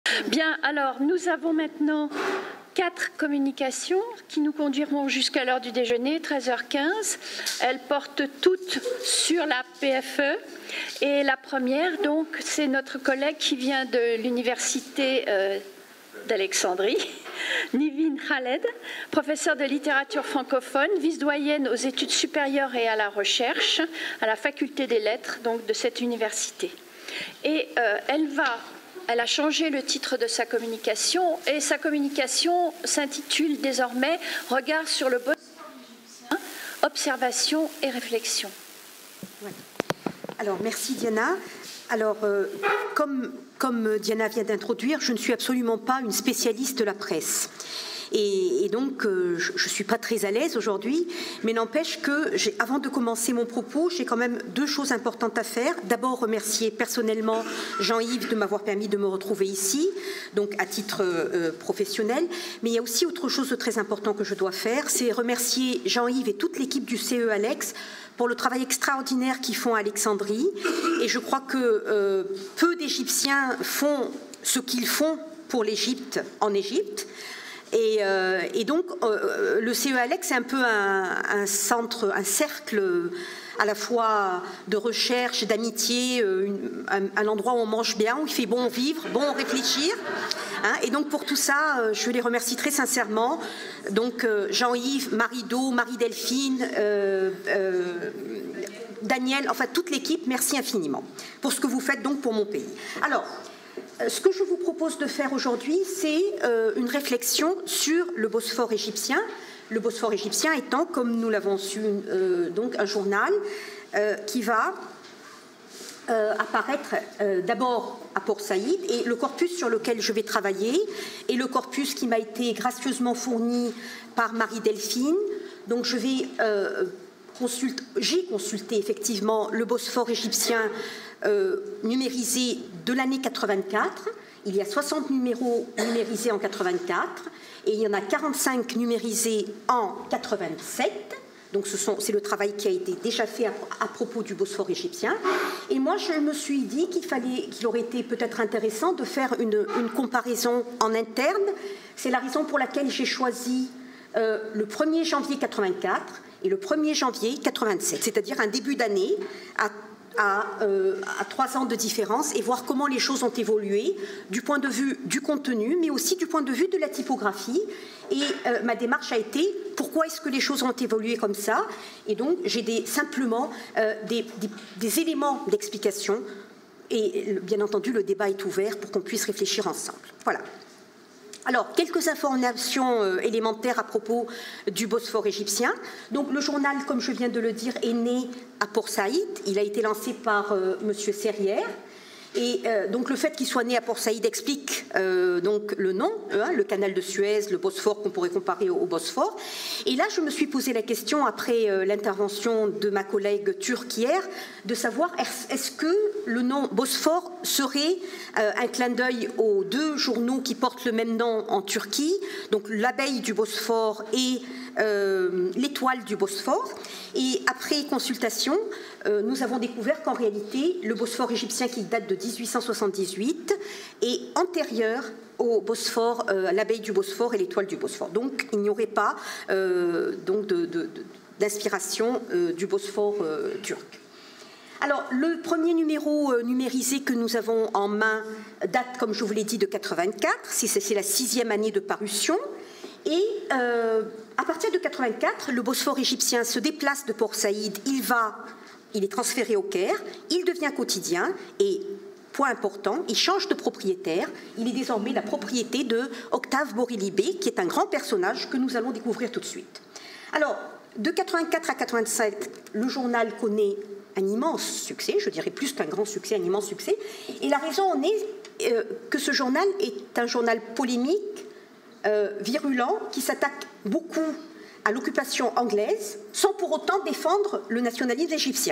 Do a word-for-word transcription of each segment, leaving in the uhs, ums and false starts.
Bien, alors nous avons maintenant quatre communications qui nous conduiront jusqu'à l'heure du déjeuner, treize heures quinze. Elles portent toutes sur la P F E. Et la première, donc, c'est notre collègue qui vient de l'université euh, d'Alexandrie, Nivin Khaled, professeure de littérature francophone, vice-doyenne aux études supérieures et à la recherche à la faculté des lettres donc, de cette université. Et euh, elle va... Elle a changé le titre de sa communication et sa communication s'intitule désormais « Regard sur le Bosphore égyptien, observation et réflexion ». Ouais. Alors, merci Diana. Alors, euh, comme, comme Diana vient d'introduire, je ne suis absolument pas une spécialiste de la presse. Et, et donc, euh, je ne suis pas très à l'aise aujourd'hui, mais n'empêche que, avant de commencer mon propos, j'ai quand même deux choses importantes à faire. D'abord, remercier personnellement Jean-Yves de m'avoir permis de me retrouver ici, donc à titre euh, professionnel. Mais il y a aussi autre chose de très important que je dois faire, c'est remercier Jean-Yves et toute l'équipe du C E Alex pour le travail extraordinaire qu'ils font à Alexandrie. Et je crois que euh, peu d'Égyptiens font ce qu'ils font pour l'Égypte en Égypte. Et, euh, et donc, euh, le C E Alex, c'est un peu un, un centre, un cercle à la fois de recherche, d'amitié, un, un endroit où on mange bien, où il fait bon vivre, bon réfléchir. Hein, et donc, pour tout ça, je les remercie très sincèrement. Donc, euh, Jean-Yves, Marie-Do, Marie-Delphine, euh, euh, Daniel, enfin toute l'équipe, merci infiniment pour ce que vous faites donc pour mon pays. Alors, ce que je vous propose de faire aujourd'hui, c'est euh, une réflexion sur le Bosphore égyptien. Le Bosphore égyptien étant, comme nous l'avons su, euh, donc un journal euh, qui va euh, apparaître euh, d'abord à Port Saïd, et le corpus sur lequel je vais travailler est le corpus qui m'a été gracieusement fourni par Marie-Delphine. Donc je vais euh, consulter, j'ai consulté effectivement le Bosphore égyptien Euh, numérisé de l'année quatre-vingt-quatre. Il y a soixante numéros numérisés en quatre-vingt-quatre et il y en a quarante-cinq numérisés en quatre-vingt-sept. Donc c'est le travail qui a été déjà fait à, à propos du Bosphore égyptien. Et moi, je me suis dit qu'il fallait, qu'il aurait été peut-être intéressant de faire une, une comparaison en interne. C'est la raison pour laquelle j'ai choisi euh, le premier janvier quatre-vingt-quatre et le premier janvier quatre-vingt-sept, c'est-à-dire un début d'année à À, euh, à trois ans de différence et voir comment les choses ont évolué du point de vue du contenu, mais aussi du point de vue de la typographie. Et euh, ma démarche a été pourquoi est-ce que les choses ont évolué comme ça. Et donc j'ai des, simplement euh, des, des, des éléments d'explication. Et bien entendu, le débat est ouvert pour qu'on puisse réfléchir ensemble. Voilà. Alors, quelques informations euh, élémentaires à propos du Bosphore égyptien. Donc, le journal, comme je viens de le dire, est né à Port Saïd. Il a été lancé par euh, M. Serrière. Et euh, donc, le fait qu'il soit né à Port Saïd explique euh, donc le nom, hein, le canal de Suez, le Bosphore, qu'on pourrait comparer au, au Bosphore. Et là, je me suis posé la question, après euh, l'intervention de ma collègue turque hier, de savoir est-ce que le nom Bosphore serait euh, un clin d'œil aux deux journaux qui portent le même nom en Turquie, donc l'abeille du Bosphore et euh, l'étoile du Bosphore. Et après consultation, euh, nous avons découvert qu'en réalité, le Bosphore égyptien, qui date de mille huit cent soixante-dix-huit, est antérieur au Bosphore, euh, à l'abeille du Bosphore et l'étoile du Bosphore. Donc, il n'y aurait pas euh, donc de, de, de, d'inspiration euh, du Bosphore euh, turc. Alors, le premier numéro euh, numérisé que nous avons en main date, comme je vous l'ai dit, de quatre-vingt-quatre. C'est la sixième année de parution. Et euh, à partir de quatre-vingt-quatre, le Bosphore égyptien se déplace de Port Saïd, il va, il est transféré au Caire, il devient quotidien et, point important, il change de propriétaire, il est désormais la propriété de Octave Borilibé, qui est un grand personnage que nous allons découvrir tout de suite. Alors, de quatre-vingt-quatre à quatre-vingt-sept, le journal connaît un immense succès, je dirais plus qu'un grand succès, un immense succès, et la raison en est euh, que ce journal est un journal polémique, Euh, virulent, qui s'attaque beaucoup à l'occupation anglaise, sans pour autant défendre le nationalisme égyptien.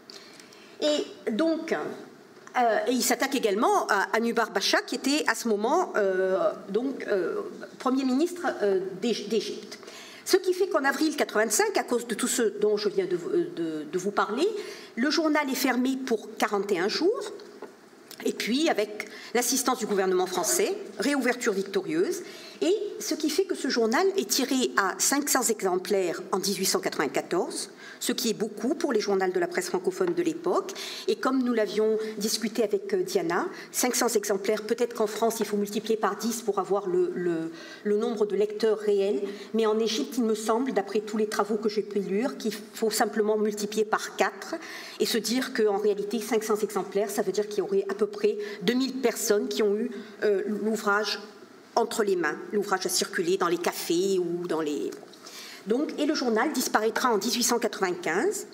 Et donc, euh, et il s'attaque également à Anoubar Bacha, qui était à ce moment euh, donc euh, Premier ministre euh, d'Égypte. Ce qui fait qu'en avril quatre-vingt-cinq, à cause de tout ce dont je viens de, de, de vous parler, le journal est fermé pour quarante et un jours. Et puis, avec l'assistance du gouvernement français, réouverture victorieuse. Et ce qui fait que ce journal est tiré à cinq cents exemplaires en mille huit cent quatre-vingt-quatorze, ce qui est beaucoup pour les journaux de la presse francophone de l'époque. Et comme nous l'avions discuté avec Diana, cinq cents exemplaires, peut-être qu'en France, il faut multiplier par dix pour avoir le, le, le nombre de lecteurs réels. Mais en Égypte, il me semble, d'après tous les travaux que j'ai pu lire, qu'il faut simplement multiplier par quatre et se dire qu'en réalité, cinq cents exemplaires, ça veut dire qu'il y aurait à peu près deux mille personnes qui ont eu euh, l'ouvrage entre les mains. L'ouvrage a circulé dans les cafés ou dans les... Donc, et le journal disparaîtra en mille huit cent quatre-vingt-quinze.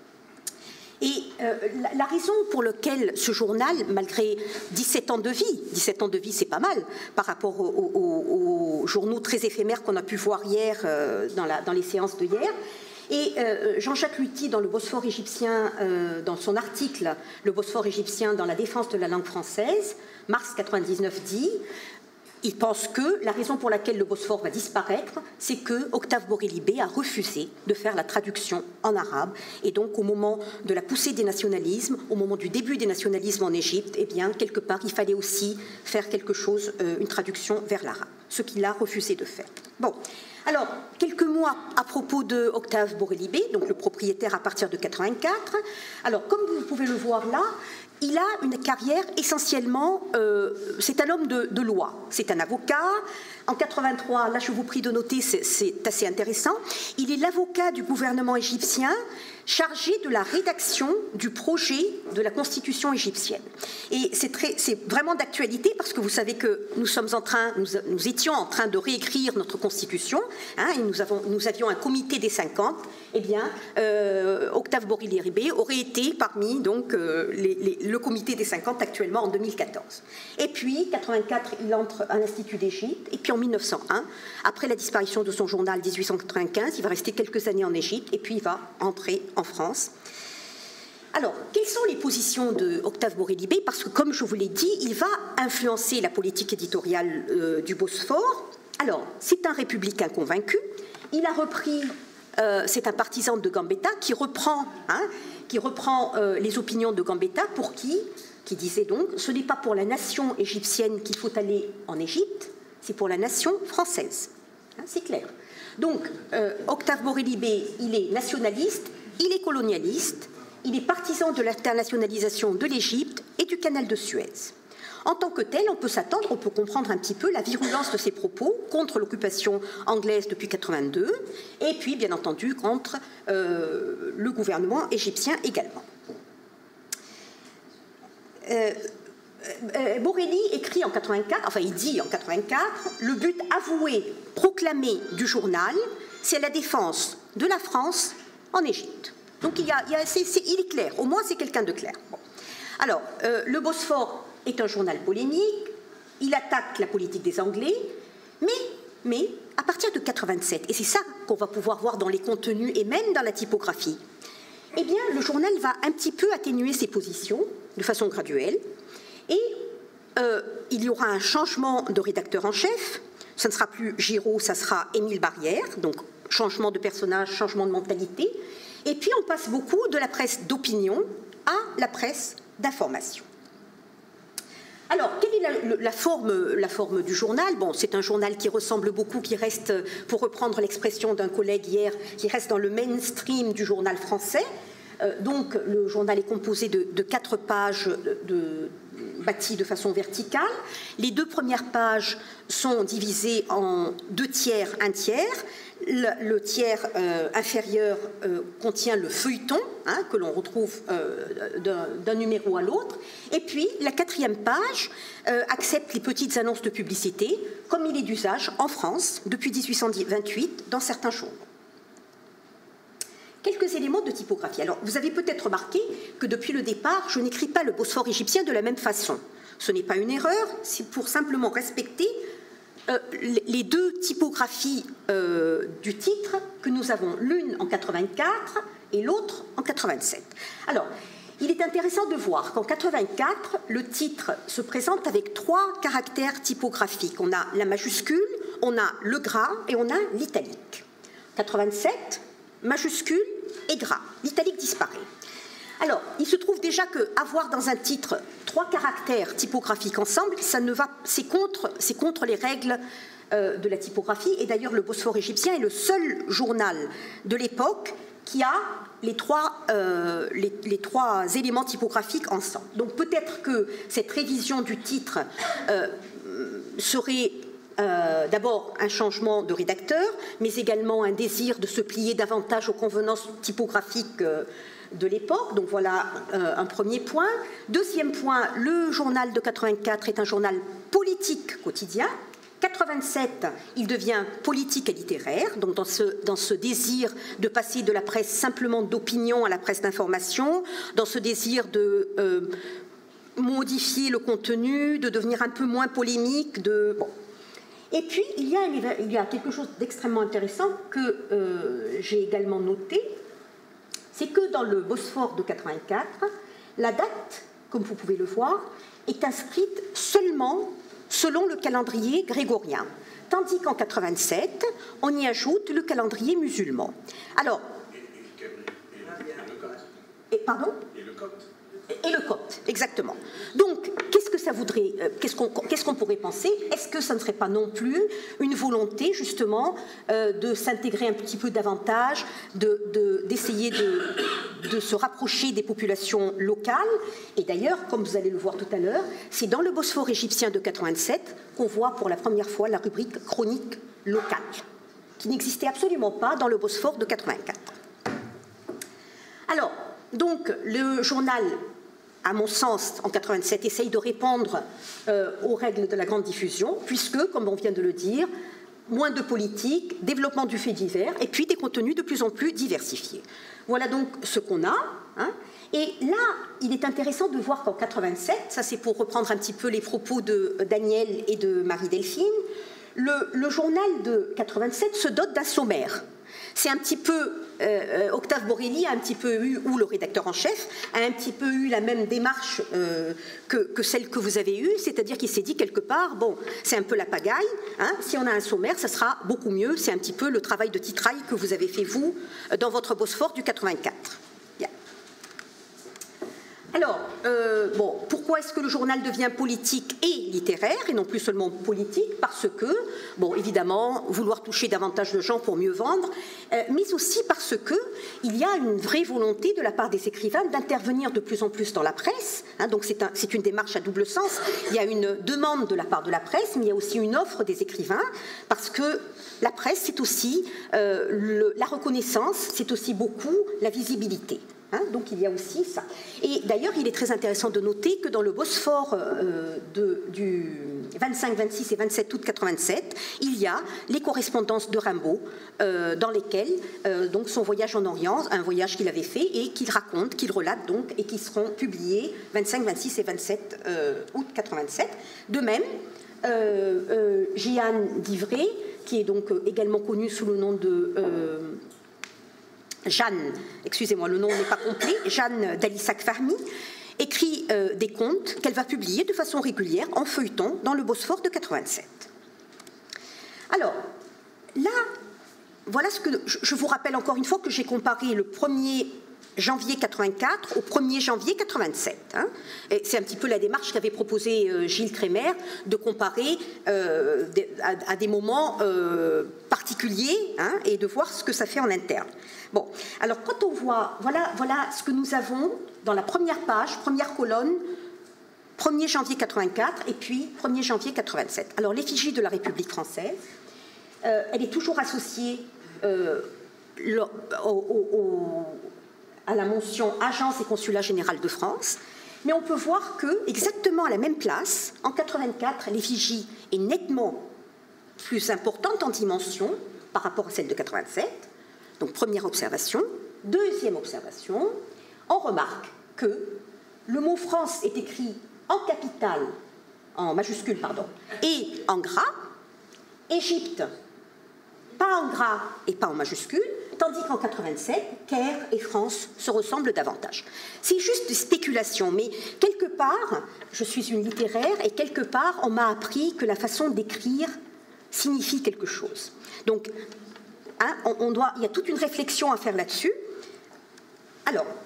Et euh, la, la raison pour laquelle ce journal, malgré dix-sept ans de vie, dix-sept ans de vie c'est pas mal par rapport aux, aux, aux journaux très éphémères qu'on a pu voir hier euh, dans, la, dans les séances de hier, et euh, Jean-Jacques Luty, dans le Bosphore égyptien, euh, dans son article « Le Bosphore égyptien dans la défense de la langue française », mars quatre-vingt-dix-neuf, dit « Il pense que la raison pour laquelle le Bosphore va disparaître, c'est que Octave Bory-Libbey a refusé de faire la traduction en arabe. Et donc, au moment de la poussée des nationalismes, au moment du début des nationalismes en Égypte, eh bien, quelque part, il fallait aussi faire quelque chose, euh, une traduction vers l'arabe, ce qu'il a refusé de faire. Bon. Alors, quelques mots à propos de Octave Bory-Libbey, donc le propriétaire à partir de quatre-vingt-quatre. Alors, comme vous pouvez le voir là, il a une carrière essentiellement, euh, c'est un homme de, de loi, c'est un avocat. En quatre-vingt-trois, là je vous prie de noter, c'est assez intéressant, il est l'avocat du gouvernement égyptien chargé de la rédaction du projet de la constitution égyptienne. Et c'est vraiment d'actualité parce que vous savez que nous sommes en train, nous, nous étions en train de réécrire notre constitution, hein, et nous, avons, nous avions un comité des cinquante, eh bien, euh, Octave Bory-Libbey aurait été parmi donc, euh, les, les, le comité des cinquante actuellement en deux mille quatorze. Et puis, quatre-vingt-quatre, il entre à l'Institut d'Égypte, et puis en mille neuf cent un, après la disparition de son journal mille huit cent quatre-vingt-quinze, il va rester quelques années en Égypte, et puis il va entrer en France. Alors, quelles sont les positions de Octave Bory-Libbey? Parce que, comme je vous l'ai dit, il va influencer la politique éditoriale euh, du Bosphore. Alors, c'est un républicain convaincu. Il a repris, euh, c'est un partisan de Gambetta qui reprend, hein, qui reprend euh, les opinions de Gambetta pour qui, qui disait donc, ce n'est pas pour la nation égyptienne qu'il faut aller en Égypte, c'est pour la nation française. Hein, c'est clair. Donc, euh, Octave Bory-Libbey, il est nationaliste, il est colonialiste, il est partisan de l'internationalisation de l'Égypte et du canal de Suez. En tant que tel, on peut s'attendre, on peut comprendre un petit peu la virulence de ses propos contre l'occupation anglaise depuis quatre-vingt-deux, et puis, bien entendu, contre euh, le gouvernement égyptien également. Euh, euh, Borelli écrit en quatre-vingt-quatre, enfin il dit en quatre-vingt-quatre, le but avoué, proclamé du journal, c'est la défense de la France en Égypte. Donc il, y a, il, y a, c'est, c'est, il est clair, au moins c'est quelqu'un de clair. Bon. Alors, euh, le Bosphore est un journal polémique, il attaque la politique des Anglais, mais, mais à partir de quatre-vingt-sept, et c'est ça qu'on va pouvoir voir dans les contenus et même dans la typographie, eh bien le journal va un petit peu atténuer ses positions de façon graduelle, et euh, il y aura un changement de rédacteur en chef, ça ne sera plus Giraud, ça sera Émile Barrière, donc changement de personnage, changement de mentalité, et puis on passe beaucoup de la presse d'opinion à la presse d'information. Alors, quelle est la, la, forme, la forme du journal? Bon, c'est un journal qui ressemble beaucoup, qui reste, pour reprendre l'expression d'un collègue hier, qui reste dans le mainstream du journal français. Euh, donc, le journal est composé de, de quatre pages de, de, bâties de façon verticale. Les deux premières pages sont divisées en deux tiers, un tiers. Le, le tiers euh, inférieur euh, contient le feuilleton, hein, que l'on retrouve euh, d'un numéro à l'autre. Et puis, la quatrième page euh, accepte les petites annonces de publicité, comme il est d'usage en France depuis mille huit cent vingt-huit dans certains journaux. Quelques éléments de typographie. Alors, vous avez peut-être remarqué que depuis le départ, je n'écris pas le Bosphore égyptien de la même façon. Ce n'est pas une erreur, c'est pour simplement respecter Euh, les deux typographies euh, du titre que nous avons, l'une en quatre-vingt-quatre et l'autre en quatre-vingt-sept. Alors, il est intéressant de voir qu'en quatre-vingt-quatre, le titre se présente avec trois caractères typographiques. On a la majuscule, on a le gras et on a l'italique. quatre-vingt-sept, majuscule et gras. L'italique disparaît. Alors, il se trouve déjà qu'avoir dans un titre trois caractères typographiques ensemble, ça ne va, c'est contre, c'est contre les règles euh, de la typographie. Et d'ailleurs, le Bosphore égyptien est le seul journal de l'époque qui a les trois, euh, les, les trois éléments typographiques ensemble. Donc peut-être que cette révision du titre euh, serait euh, d'abord un changement de rédacteur, mais également un désir de se plier davantage aux convenances typographiques euh, de l'époque. Donc voilà euh, un premier point. Deuxième point, le journal de quatre-vingt-quatre est un journal politique quotidien. quatre-vingt-sept, il devient politique et littéraire, donc dans ce, dans ce désir de passer de la presse simplement d'opinion à la presse d'information, dans ce désir de euh, modifier le contenu, de devenir un peu moins polémique. De... Bon. Et puis, il y, a, il y a quelque chose d'extrêmement intéressant que euh, j'ai également noté, c'est que dans le Bosphore de quatre-vingt-quatre, la date, comme vous pouvez le voir, est inscrite seulement selon le calendrier grégorien, tandis qu'en quatre-vingt-sept, on y ajoute le calendrier musulman. Alors, et, pardon ? Et le copte. Et le copte, exactement. Donc, qu'est-ce que ça voudrait, euh, qu'est-ce qu'on qu'est-ce qu'on pourrait penser? Est-ce que ça ne serait pas non plus une volonté, justement, euh, de s'intégrer un petit peu davantage, de, de, d'essayer de, de se rapprocher des populations locales? Et d'ailleurs, comme vous allez le voir tout à l'heure, c'est dans le Bosphore égyptien de quatre-vingt-sept qu'on voit pour la première fois la rubrique chronique locale, qui n'existait absolument pas dans le Bosphore de quatre-vingt-quatre. Alors, donc, le journal, à mon sens, en quatre-vingt-sept, essaye de répondre euh, aux règles de la grande diffusion, puisque, comme on vient de le dire, moins de politique, développement du fait divers, et puis des contenus de plus en plus diversifiés. Voilà donc ce qu'on a. Hein. Et là, il est intéressant de voir qu'en quatre-vingt-sept, ça c'est pour reprendre un petit peu les propos de Daniel et de Marie-Delphine, le, le journal de quatre-vingt-sept se dote d'un sommaire. C'est un petit peu, euh, Octave Borelli a un petit peu eu, ou le rédacteur en chef, a un petit peu eu la même démarche euh, que, que celle que vous avez eue, c'est-à-dire qu'il s'est dit quelque part, bon, c'est un peu la pagaille, hein, si on a un sommaire, ça sera beaucoup mieux, c'est un petit peu le travail de titraille que vous avez fait, vous, dans votre Bosphore du quatre-vingt-quatre. Bien. Alors, euh, bon, pourquoi est-ce que le journal devient politique et littéraire, et non plus seulement politique? Parce que, bon, évidemment, vouloir toucher davantage de gens pour mieux vendre, euh, mais aussi parce qu'il y a une vraie volonté de la part des écrivains d'intervenir de plus en plus dans la presse. Hein, donc c'est un, c'est une démarche à double sens. Il y a une demande de la part de la presse, mais il y a aussi une offre des écrivains, parce que la presse, c'est aussi euh, le, la reconnaissance, c'est aussi beaucoup la visibilité. Hein, donc il y a aussi ça. Et d'ailleurs, il est très intéressant de noter que dans le Bosphore euh, de, du vingt-cinq, vingt-six et vingt-sept août quatre-vingt-sept, il y a les correspondances de Rimbaud, euh, dans lesquelles euh, donc son voyage en Orient, un voyage qu'il avait fait et qu'il raconte, qu'il relate donc, et qui seront publiés vingt-cinq, vingt-six et vingt-sept euh, août quatre-vingt-sept. De même, euh, euh, Jeanne d'Ivray, qui est donc euh, également connue sous le nom de euh, Jeanne, excusez-moi, le nom n'est pas complet, Jeanne d'Alissac Farmy, écrit euh, des contes qu'elle va publier de façon régulière en feuilleton dans le Bosphore de quatre-vingt-sept. Alors, là, voilà ce que je, je vous rappelle encore une fois que j'ai comparé le premier janvier quatre-vingt-quatre au premier janvier quatre-vingt-sept. Hein. C'est un petit peu la démarche qu'avait proposée euh, Gilles Crémer, de comparer euh, à, à des moments euh, particuliers, hein, et de voir ce que ça fait en interne. Bon, alors quand on voit, voilà, voilà ce que nous avons dans la première page, première colonne, premier janvier quatre-vingt-quatre et puis premier janvier quatre-vingt-sept. Alors l'effigie de la République française, euh, elle est toujours associée euh, le, au, au, au, à la mention Agence et Consulat général de France, mais on peut voir que, exactement à la même place, en quatre-vingt-quatre, l'effigie est nettement plus importante en dimension par rapport à celle de quatre-vingt-sept. Donc, première observation. Deuxième observation, on remarque que le mot France est écrit en capitale, en majuscule, pardon, et en gras. Égypte, pas en gras et pas en majuscule, tandis qu'en quatre-vingt-sept, Caire et France se ressemblent davantage. C'est juste des spéculations, mais quelque part, je suis une littéraire, et quelque part, on m'a appris que la façon d'écrire signifie quelque chose. Donc, Hein, on, on doit, il y a toute une réflexion à faire là-dessus. Alors,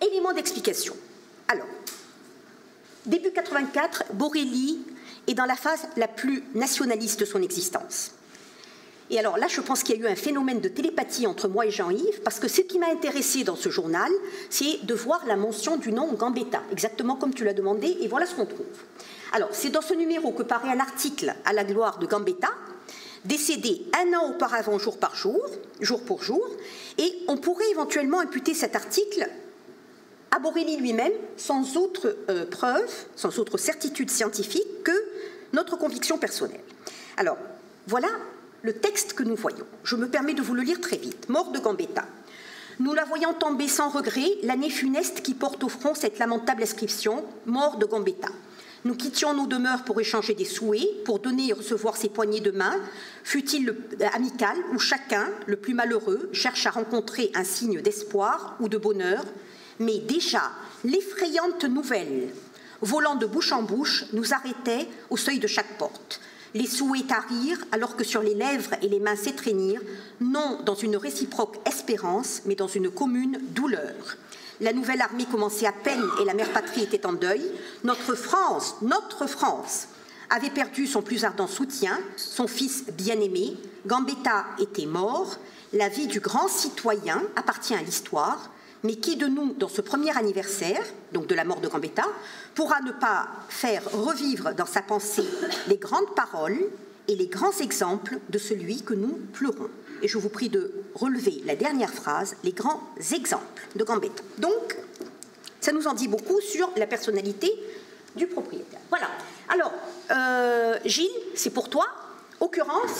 Élément d'explication. Alors, début quatre-vingt-quatre, Borelli est dans la phase la plus nationaliste de son existence. Et alors là, je pense qu'il y a eu un phénomène de télépathie entre moi et Jean-Yves, parce que ce qui m'a intéressé dans ce journal, c'est de voir la mention du nom Gambetta, exactement comme tu l'as demandé, et voilà ce qu'on trouve. Alors, c'est dans ce numéro que paraît un article à la gloire de Gambetta, décédé un an auparavant jour par jour, jour pour jour, et on pourrait éventuellement imputer cet article à Borelli lui-même, sans autre euh, preuve, sans autre certitude scientifique que notre conviction personnelle. Alors, voilà le texte que nous voyons. Je me permets de vous le lire très vite. Mort de Gambetta. Nous la voyons tomber sans regret, l'année funeste qui porte au front cette lamentable inscription, mort de Gambetta. Nous quittions nos demeures pour échanger des souhaits, pour donner et recevoir ces poignées de main, fut-il amical, où chacun, le plus malheureux, cherche à rencontrer un signe d'espoir ou de bonheur. Mais déjà, l'effrayante nouvelle, volant de bouche en bouche, nous arrêtait au seuil de chaque porte. Les souhaits tarirent, alors que sur les lèvres et les mains s'étreignirent, non dans une réciproque espérance, mais dans une commune douleur. La nouvelle armée commençait à peine et la mère patrie était en deuil. Notre France, notre France, avait perdu son plus ardent soutien, son fils bien-aimé. Gambetta était mort. La vie du grand citoyen appartient à l'histoire. Mais qui de nous, dans ce premier anniversaire, donc de la mort de Gambetta, pourra ne pas faire revivre dans sa pensée les grandes paroles et les grands exemples de celui que nous pleurons? Et je vous prie de relever la dernière phrase, les grands exemples de Gambetta. Donc, ça nous en dit beaucoup sur la personnalité du propriétaire. Voilà. Alors, euh, Gilles, c'est pour toi, occurrence.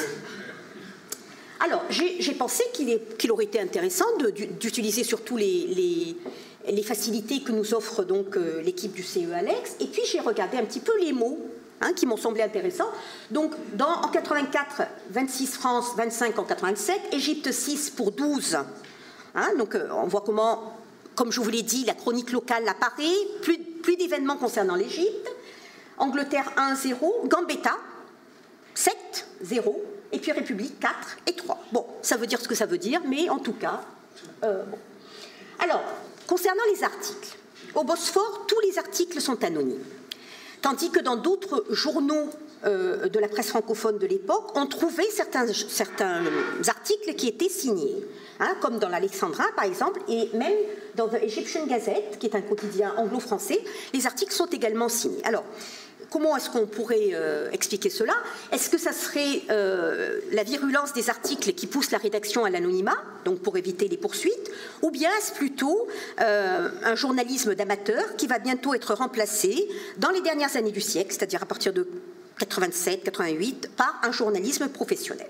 Alors, j'ai pensé qu'il qu'il aurait été intéressant d'utiliser surtout les, les, les facilités que nous offre donc euh, l'équipe du C E Alex. Et puis, j'ai regardé un petit peu les mots hein, qui m'ont semblé intéressants. Donc, dans, en quatre-vingt-quatre, vingt-six France, vingt-cinq en quatre-vingt-sept, Égypte six pour douze. Hein, donc, euh, on voit comment, comme je vous l'ai dit, la chronique locale apparaît. Plus, plus d'événements concernant l'Égypte. Angleterre un zéro. Gambetta sept zéro. Et puis République, quatre et trois. Bon, ça veut dire ce que ça veut dire, mais en tout cas... Euh, bon. Alors, concernant les articles, au Bosphore, tous les articles sont anonymes. Tandis que dans d'autres journaux euh, de la presse francophone de l'époque, on trouvait certains, certains articles qui étaient signés, hein, comme dans l'Alexandrin, par exemple, et même dans The Egyptian Gazette, qui est un quotidien anglo-français, les articles sont également signés. Alors, comment est-ce qu'on pourrait euh, expliquer cela? Est-ce que ça serait euh, la virulence des articles qui pousse la rédaction à l'anonymat, donc pour éviter les poursuites, ou bien est-ce plutôt euh, un journalisme d'amateur qui va bientôt être remplacé dans les dernières années du siècle, c'est-à-dire à partir de quatre-vingt-sept quatre-vingt-huit, par un journalisme professionnel?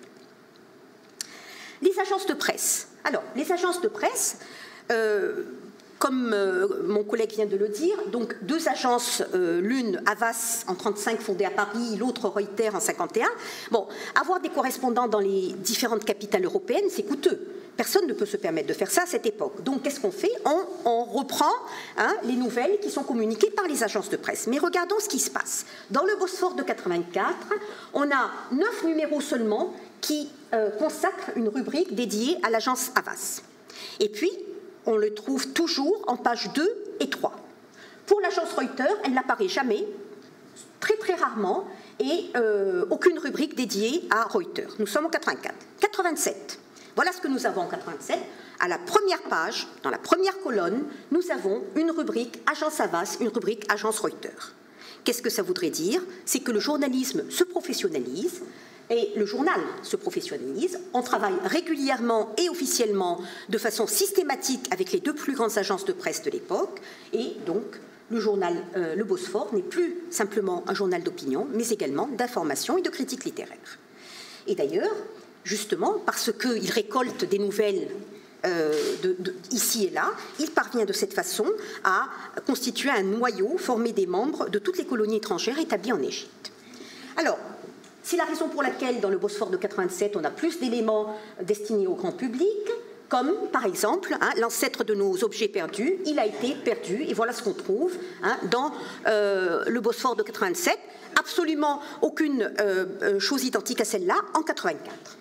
Les agences de presse. Alors, les agences de presse... Euh, Comme euh, mon collègue vient de le dire, donc deux agences, euh, l'une Havas en trente-cinq fondée à Paris, l'autre Reuters en cinquante et un. Bon, avoir des correspondants dans les différentes capitales européennes, c'est coûteux. Personne ne peut se permettre de faire ça à cette époque. Donc, qu'est-ce qu'on fait? on, on reprend hein, les nouvelles qui sont communiquées par les agences de presse. Mais regardons ce qui se passe. Dans le Bosphore de quatre-vingt-quatre, on a neuf numéros seulement qui euh, consacrent une rubrique dédiée à l'agence Havas. Et puis, on le trouve toujours en pages deux et trois. Pour l'agence Reuters, elle n'apparaît jamais, très très rarement, et euh, aucune rubrique dédiée à Reuters. Nous sommes en quatre-vingt-quatre. quatre-vingt-sept. Voilà ce que nous avons en quatre-vingt-sept. À la première page, dans la première colonne, nous avons une rubrique Agence Havas, une rubrique Agence Reuters. Qu'est-ce que ça voudrait dire? C'est que le journalisme se professionnalise, et le journal se professionnalise. On travaille régulièrement et officiellement de façon systématique avec les deux plus grandes agences de presse de l'époque. Et donc, le journal euh, Le Bosphore n'est plus simplement un journal d'opinion, mais également d'information et de critique littéraire. Et d'ailleurs, justement, parce qu'il récolte des nouvelles euh, de, de, ici et là, il parvient de cette façon à constituer un noyau formé des membres de toutes les colonies étrangères établies en Égypte. Alors, c'est la raison pour laquelle, dans le Bosphore de quatre-vingt-sept, on a plus d'éléments destinés au grand public, comme, par exemple, hein, l'ancêtre de nos objets perdus, il a été perdu, et voilà ce qu'on trouve hein, dans euh, le Bosphore de quatre-vingt-sept. Absolument aucune euh, chose identique à celle-là en quatre-vingt-quatre.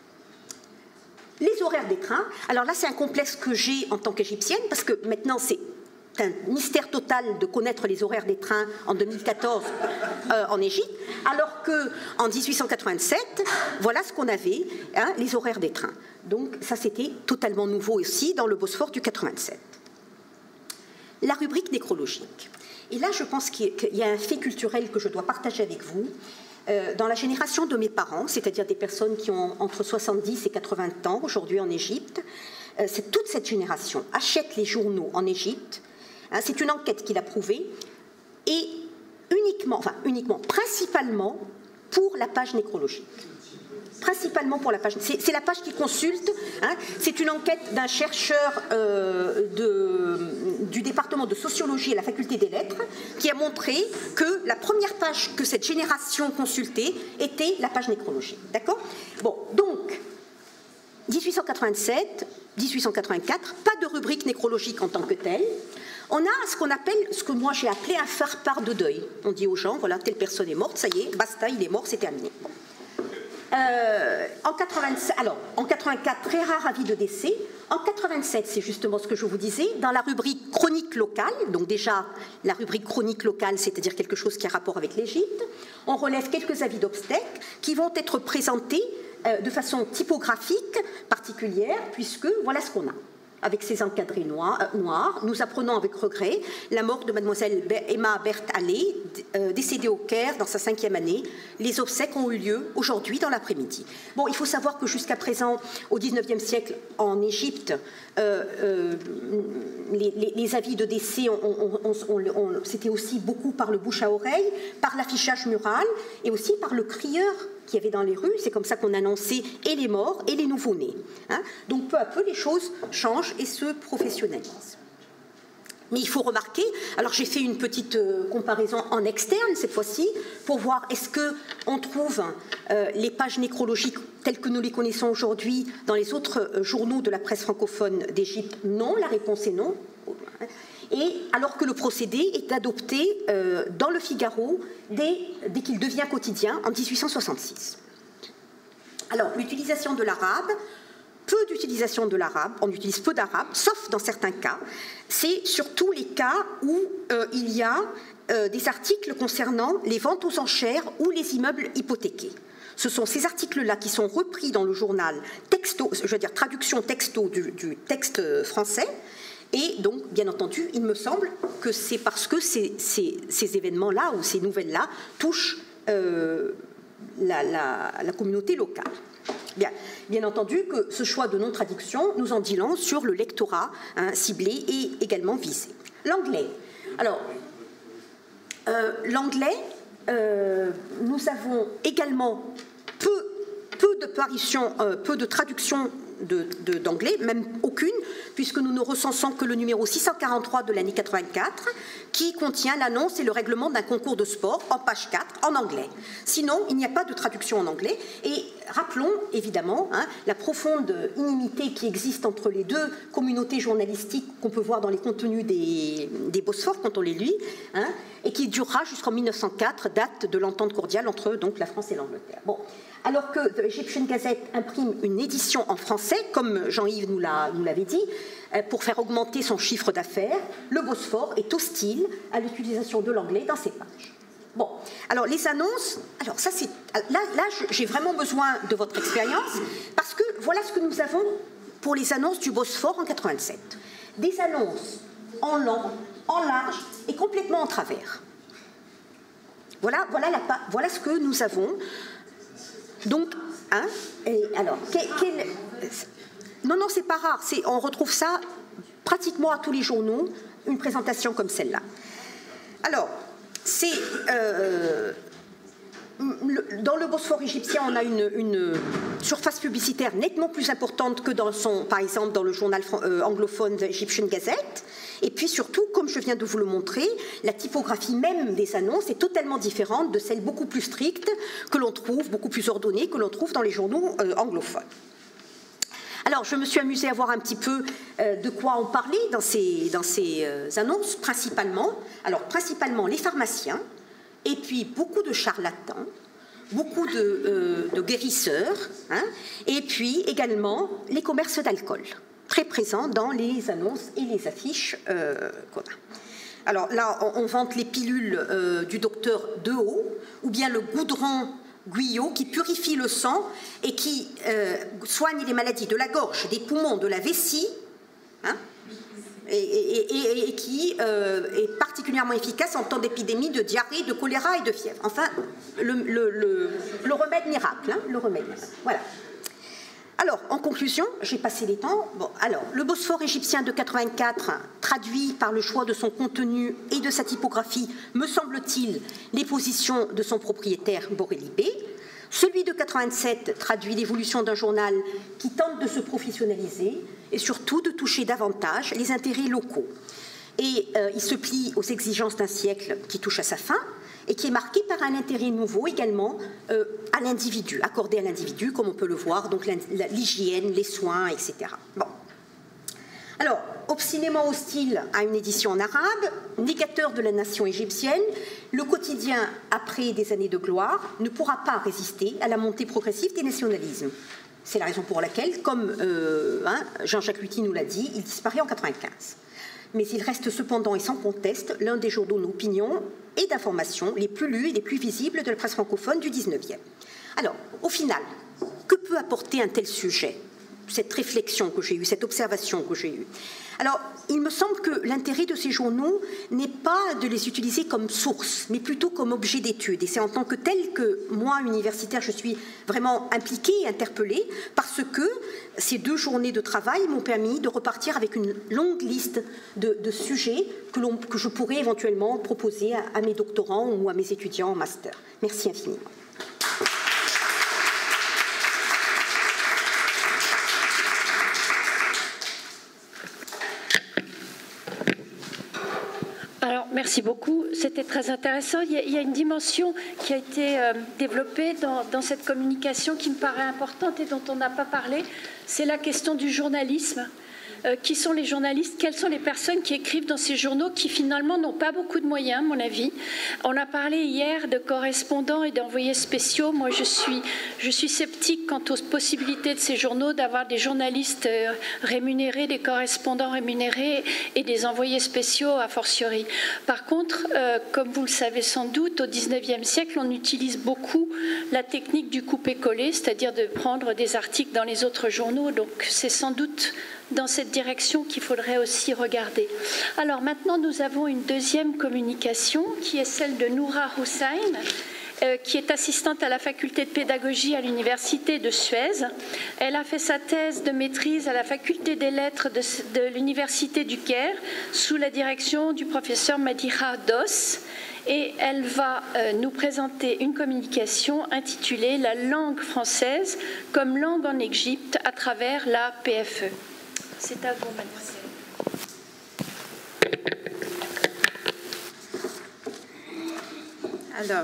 Les horaires des trains, alors là, c'est un complexe que j'ai en tant qu'égyptienne, parce que maintenant, c'est c'est un mystère total de connaître les horaires des trains en deux mille quatorze euh, en Égypte, alors qu'en mille huit cent quatre-vingt-sept, voilà ce qu'on avait, hein, les horaires des trains. Donc ça, c'était totalement nouveau aussi dans le Bosphore du quatre-vingt-sept. La rubrique nécrologique. Et là, je pense qu'il y a un fait culturel que je dois partager avec vous. Euh, dans la génération de mes parents, c'est-à-dire des personnes qui ont entre soixante-dix et quatre-vingts ans aujourd'hui en Égypte, euh, c'est toute cette génération achète les journaux en Égypte. Hein, c'est une enquête qui l'a prouvé, et uniquement, enfin uniquement, principalement pour la page nécrologique. Principalement pour la page. C'est la page qui consulte. Hein, c'est une enquête d'un chercheur euh, de, du département de sociologie à la faculté des lettres qui a montré que la première page que cette génération consultait était la page nécrologique. D'accord ? Bon, donc, mille huit cent quatre-vingt-sept, mille huit cent quatre-vingt-quatre, pas de rubrique nécrologique en tant que telle. On a ce qu'on appelle, ce que moi j'ai appelé un faire-part de deuil. On dit aux gens, voilà, telle personne est morte, ça y est, basta, il est mort, c'est terminé. Bon. Euh, en, quatre-vingt-sept, alors, en quatre-vingt-quatre, très rare avis de décès. En quatre-vingt-sept, c'est justement ce que je vous disais, dans la rubrique chronique locale, donc déjà la rubrique chronique locale, c'est-à-dire quelque chose qui a rapport avec l'Égypte, on relève quelques avis d'obsèques qui vont être présentés euh, de façon typographique particulière, puisque voilà ce qu'on a. Avec ses encadrés noirs, euh, noirs, nous apprenons avec regret la mort de mademoiselle Emma Berthallet, euh, décédée au Caire dans sa cinquième année. Les obsèques ont eu lieu aujourd'hui dans l'après-midi. Bon, il faut savoir que jusqu'à présent, au dix-neuvième siècle, en Égypte, euh, euh, les, les, les avis de décès, c'était aussi beaucoup par le bouche à oreille, par l'affichage mural et aussi par le crieur qu'il y avait dans les rues. C'est comme ça qu'on annonçait et les morts et les nouveau-nés. Hein. Donc peu à peu, les choses changent et se professionnalisent. Mais il faut remarquer, alors j'ai fait une petite euh, comparaison en externe cette fois-ci, pour voir est-ce qu'on trouve euh, les pages nécrologiques telles que nous les connaissons aujourd'hui dans les autres euh, journaux de la presse francophone d'Égypte. Non, la réponse est non. Et alors que le procédé est adopté euh, dans le Figaro dès, dès qu'il devient quotidien en mille huit cent soixante-six. Alors, l'utilisation de l'arabe, peu d'utilisation de l'arabe, on utilise peu d'arabe, sauf dans certains cas. C'est surtout les cas où euh, il y a euh, des articles concernant les ventes aux enchères ou les immeubles hypothéqués. Ce sont ces articles-là qui sont repris dans le journal texto, je veux dire traduction texto du, du texte français. Et donc, bien entendu, il me semble que c'est parce que ces, ces, ces événements-là ou ces nouvelles-là touchent euh, la, la, la communauté locale. Bien, bien entendu que ce choix de non-traduction nous en dit long sur le lectorat hein, ciblé et également visé. L'anglais. Alors, euh, l'anglais, euh, nous avons également peu, peu de parutions, euh, peu de traductions De, de, d'anglais, même aucune, puisque nous ne recensons que le numéro six cent quarante-trois de l'année quatre-vingt-quatre, qui contient l'annonce et le règlement d'un concours de sport en page quatre en anglais. Sinon, il n'y a pas de traduction en anglais. Et rappelons évidemment hein, la profonde inimité qui existe entre les deux communautés journalistiques qu'on peut voir dans les contenus des, des Bosphores quand on les lit, hein, et qui durera jusqu'en mille neuf cent quatre, date de l'entente cordiale entre donc, la France et l'Angleterre. Bon. Alors que The Egyptian Gazette imprime une édition en français, comme Jean-Yves nous l'avait dit, pour faire augmenter son chiffre d'affaires, le Bosphore est hostile à l'utilisation de l'anglais dans ses pages. Bon, alors les annonces, alors ça c'est, là, là j'ai vraiment besoin de votre expérience, parce que voilà ce que nous avons pour les annonces du Bosphore en quatre-vingt-sept. Des annonces en long, en large et complètement en travers. Voilà, voilà, la, voilà ce que nous avons. Donc, hein, et alors, quel, quel, non, non, c'est pas rare, on retrouve ça pratiquement à tous les journaux, une présentation comme celle-là. Alors, c'est, euh, dans le Bosphore égyptien, on a une, une surface publicitaire nettement plus importante que dans son, par exemple, dans le journal euh, anglophone The Egyptian Gazette. Et puis surtout, comme je viens de vous le montrer, la typographie même des annonces est totalement différente de celle beaucoup plus stricte que l'on trouve, beaucoup plus ordonnée que l'on trouve dans les journaux euh, anglophones. Alors, je me suis amusée à voir un petit peu euh, de quoi on parlait dans ces, dans ces euh, annonces, principalement. Alors, principalement les pharmaciens, et puis beaucoup de charlatans, beaucoup de, euh, de guérisseurs, hein, et puis également les commerces d'alcool. très présent dans les annonces et les affiches euh, qu'on a. Alors là, on, on vante les pilules euh, du docteur Dehaut, ou bien le goudron Guyot qui purifie le sang et qui euh, soigne les maladies de la gorge, des poumons, de la vessie, hein, et, et, et, et qui euh, est particulièrement efficace en temps d'épidémie de diarrhée, de choléra et de fièvre. Enfin, le, le, le, le remède miracle, hein, le remède miracle. Voilà. Alors, en conclusion, j'ai passé les temps. Bon, alors, le Bosphore égyptien de quatre-vingt-quatre, traduit par le choix de son contenu et de sa typographie, me semble-t-il, les positions de son propriétaire Borély B. Celui de quatre-vingt-sept traduit l'évolution d'un journal qui tente de se professionnaliser et surtout de toucher davantage les intérêts locaux. Et euh, il se plie aux exigences d'un siècle qui touche à sa fin et qui est marqué par un intérêt nouveau également euh, à l'individu, accordé à l'individu, comme on peut le voir, donc l'hygiène, les soins, et cetera. Bon. Alors, obstinément hostile à une édition en arabe, négateur de la nation égyptienne, le quotidien, après des années de gloire, ne pourra pas résister à la montée progressive des nationalismes. C'est la raison pour laquelle, comme euh, hein, Jean-Jacques Luty nous l'a dit, il disparaît en quatre-vingt-quinze. Mais il reste cependant et sans conteste l'un des journaux d'opinion et d'information les plus lus et les plus visibles de la presse francophone du dix-neuvième. Alors, au final, que peut apporter un tel sujet, cette réflexion que j'ai eue, cette observation que j'ai eue? Alors, il me semble que l'intérêt de ces journaux n'est pas de les utiliser comme source, mais plutôt comme objet d'étude. Et c'est en tant que tel que moi, universitaire, je suis vraiment impliquée et interpellée, parce que ces deux journées de travail m'ont permis de repartir avec une longue liste de, de sujets que, l'on, que je pourrais éventuellement proposer à, à mes doctorants ou à mes étudiants en master. Merci infiniment. Alors, merci beaucoup. C'était très intéressant. Il y a, il y a une dimension qui a été euh, développée dans, dans cette communication qui me paraît importante et dont on n'a pas parlé. C'est la question du journalisme. Euh, qui sont les journalistes? Quelles sont les personnes qui écrivent dans ces journaux qui finalement n'ont pas beaucoup de moyens, à mon avis? On a parlé hier de correspondants et d'envoyés spéciaux. Moi, je suis, je suis sceptique quant aux possibilités de ces journaux d'avoir des journalistes euh, rémunérés, des correspondants rémunérés et des envoyés spéciaux a fortiori. Par contre, euh, comme vous le savez sans doute, au dix-neuvième siècle, on utilise beaucoup la technique du coupé-coller, c'est-à-dire de prendre des articles dans les autres journaux. Donc, c'est sans doute dans cette direction qu'il faudrait aussi regarder. Alors maintenant, nous avons une deuxième communication qui est celle de Noura Hussein, euh, qui est assistante à la faculté de pédagogie à l'université de Suez. Elle a fait sa thèse de maîtrise à la faculté des lettres de, de l'université du Caire sous la direction du professeur Madiha Dos. Et elle va euh, nous présenter une communication intitulée « La langue française comme langue en Égypte à travers la P F E ». C'est à vous, mademoiselle. Alors,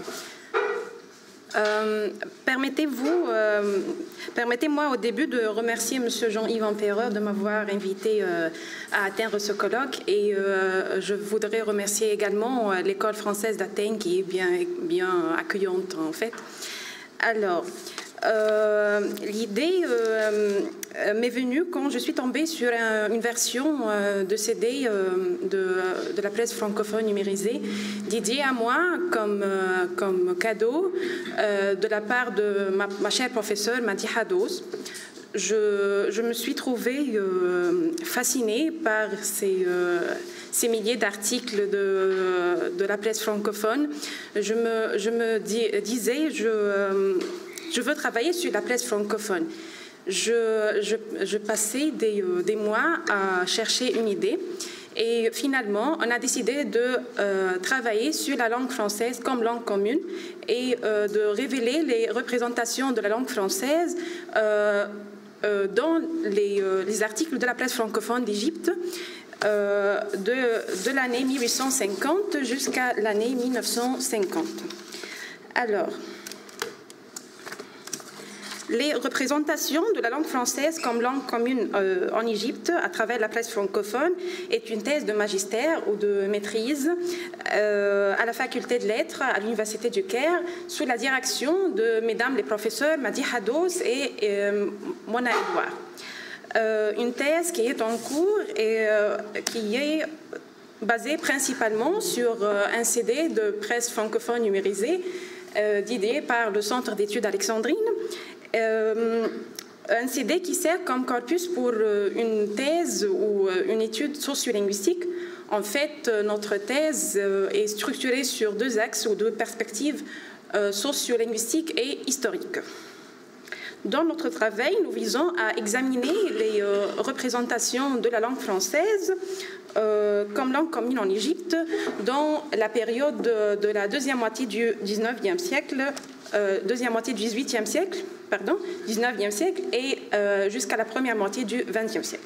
euh, permettez-vous, euh, permettez-moi au début de remercier M. Jean-Yves Empereur de m'avoir invité euh, à atteindre ce colloque, et euh, je voudrais remercier également euh, l'école française d'Athènes qui est bien, bien accueillante en fait. Alors, Euh, l'idée euh, m'est venue quand je suis tombée sur un, une version euh, de C D euh, de, de la presse francophone numérisée dédiée à moi comme, euh, comme cadeau euh, de la part de ma, ma chère professeure Madiha Dos. Je, je me suis trouvée euh, fascinée par ces, euh, ces milliers d'articles de, de la presse francophone. Je me, je me dis, disais, je... Euh, Je veux travailler sur la presse francophone. Je, je, je passais des, euh, des mois à chercher une idée et finalement, on a décidé de euh, travailler sur la langue française comme langue commune et euh, de révéler les représentations de la langue française euh, euh, dans les, euh, les articles de la presse francophone d'Égypte euh, de, de l'année mille huit cent cinquante jusqu'à l'année mille neuf cent cinquante. Alors, les représentations de la langue française comme langue commune euh, en Égypte à travers la presse francophone est une thèse de magistère ou de maîtrise euh, à la faculté de lettres à l'université du Caire sous la direction de mesdames les professeurs Madiha Dos et euh, Mona Edouard. euh, une thèse qui est en cours et euh, qui est basée principalement sur euh, un C D de presse francophone numérisée euh, d'idées par le Centre d'études Alexandrine. Euh, un C D qui sert comme corpus pour euh, une thèse ou euh, une étude sociolinguistique. En fait, euh, notre thèse euh, est structurée sur deux axes ou deux perspectives euh, sociolinguistiques et historiques. Dans notre travail, nous visons à examiner les euh, représentations de la langue française euh, comme langue commune en Égypte dans la période de, de la deuxième moitié du dix-neuvième siècle, euh, deuxième moitié du dix-huitième siècle, pardon, dix-neuvième siècle et euh, jusqu'à la première moitié du vingtième siècle.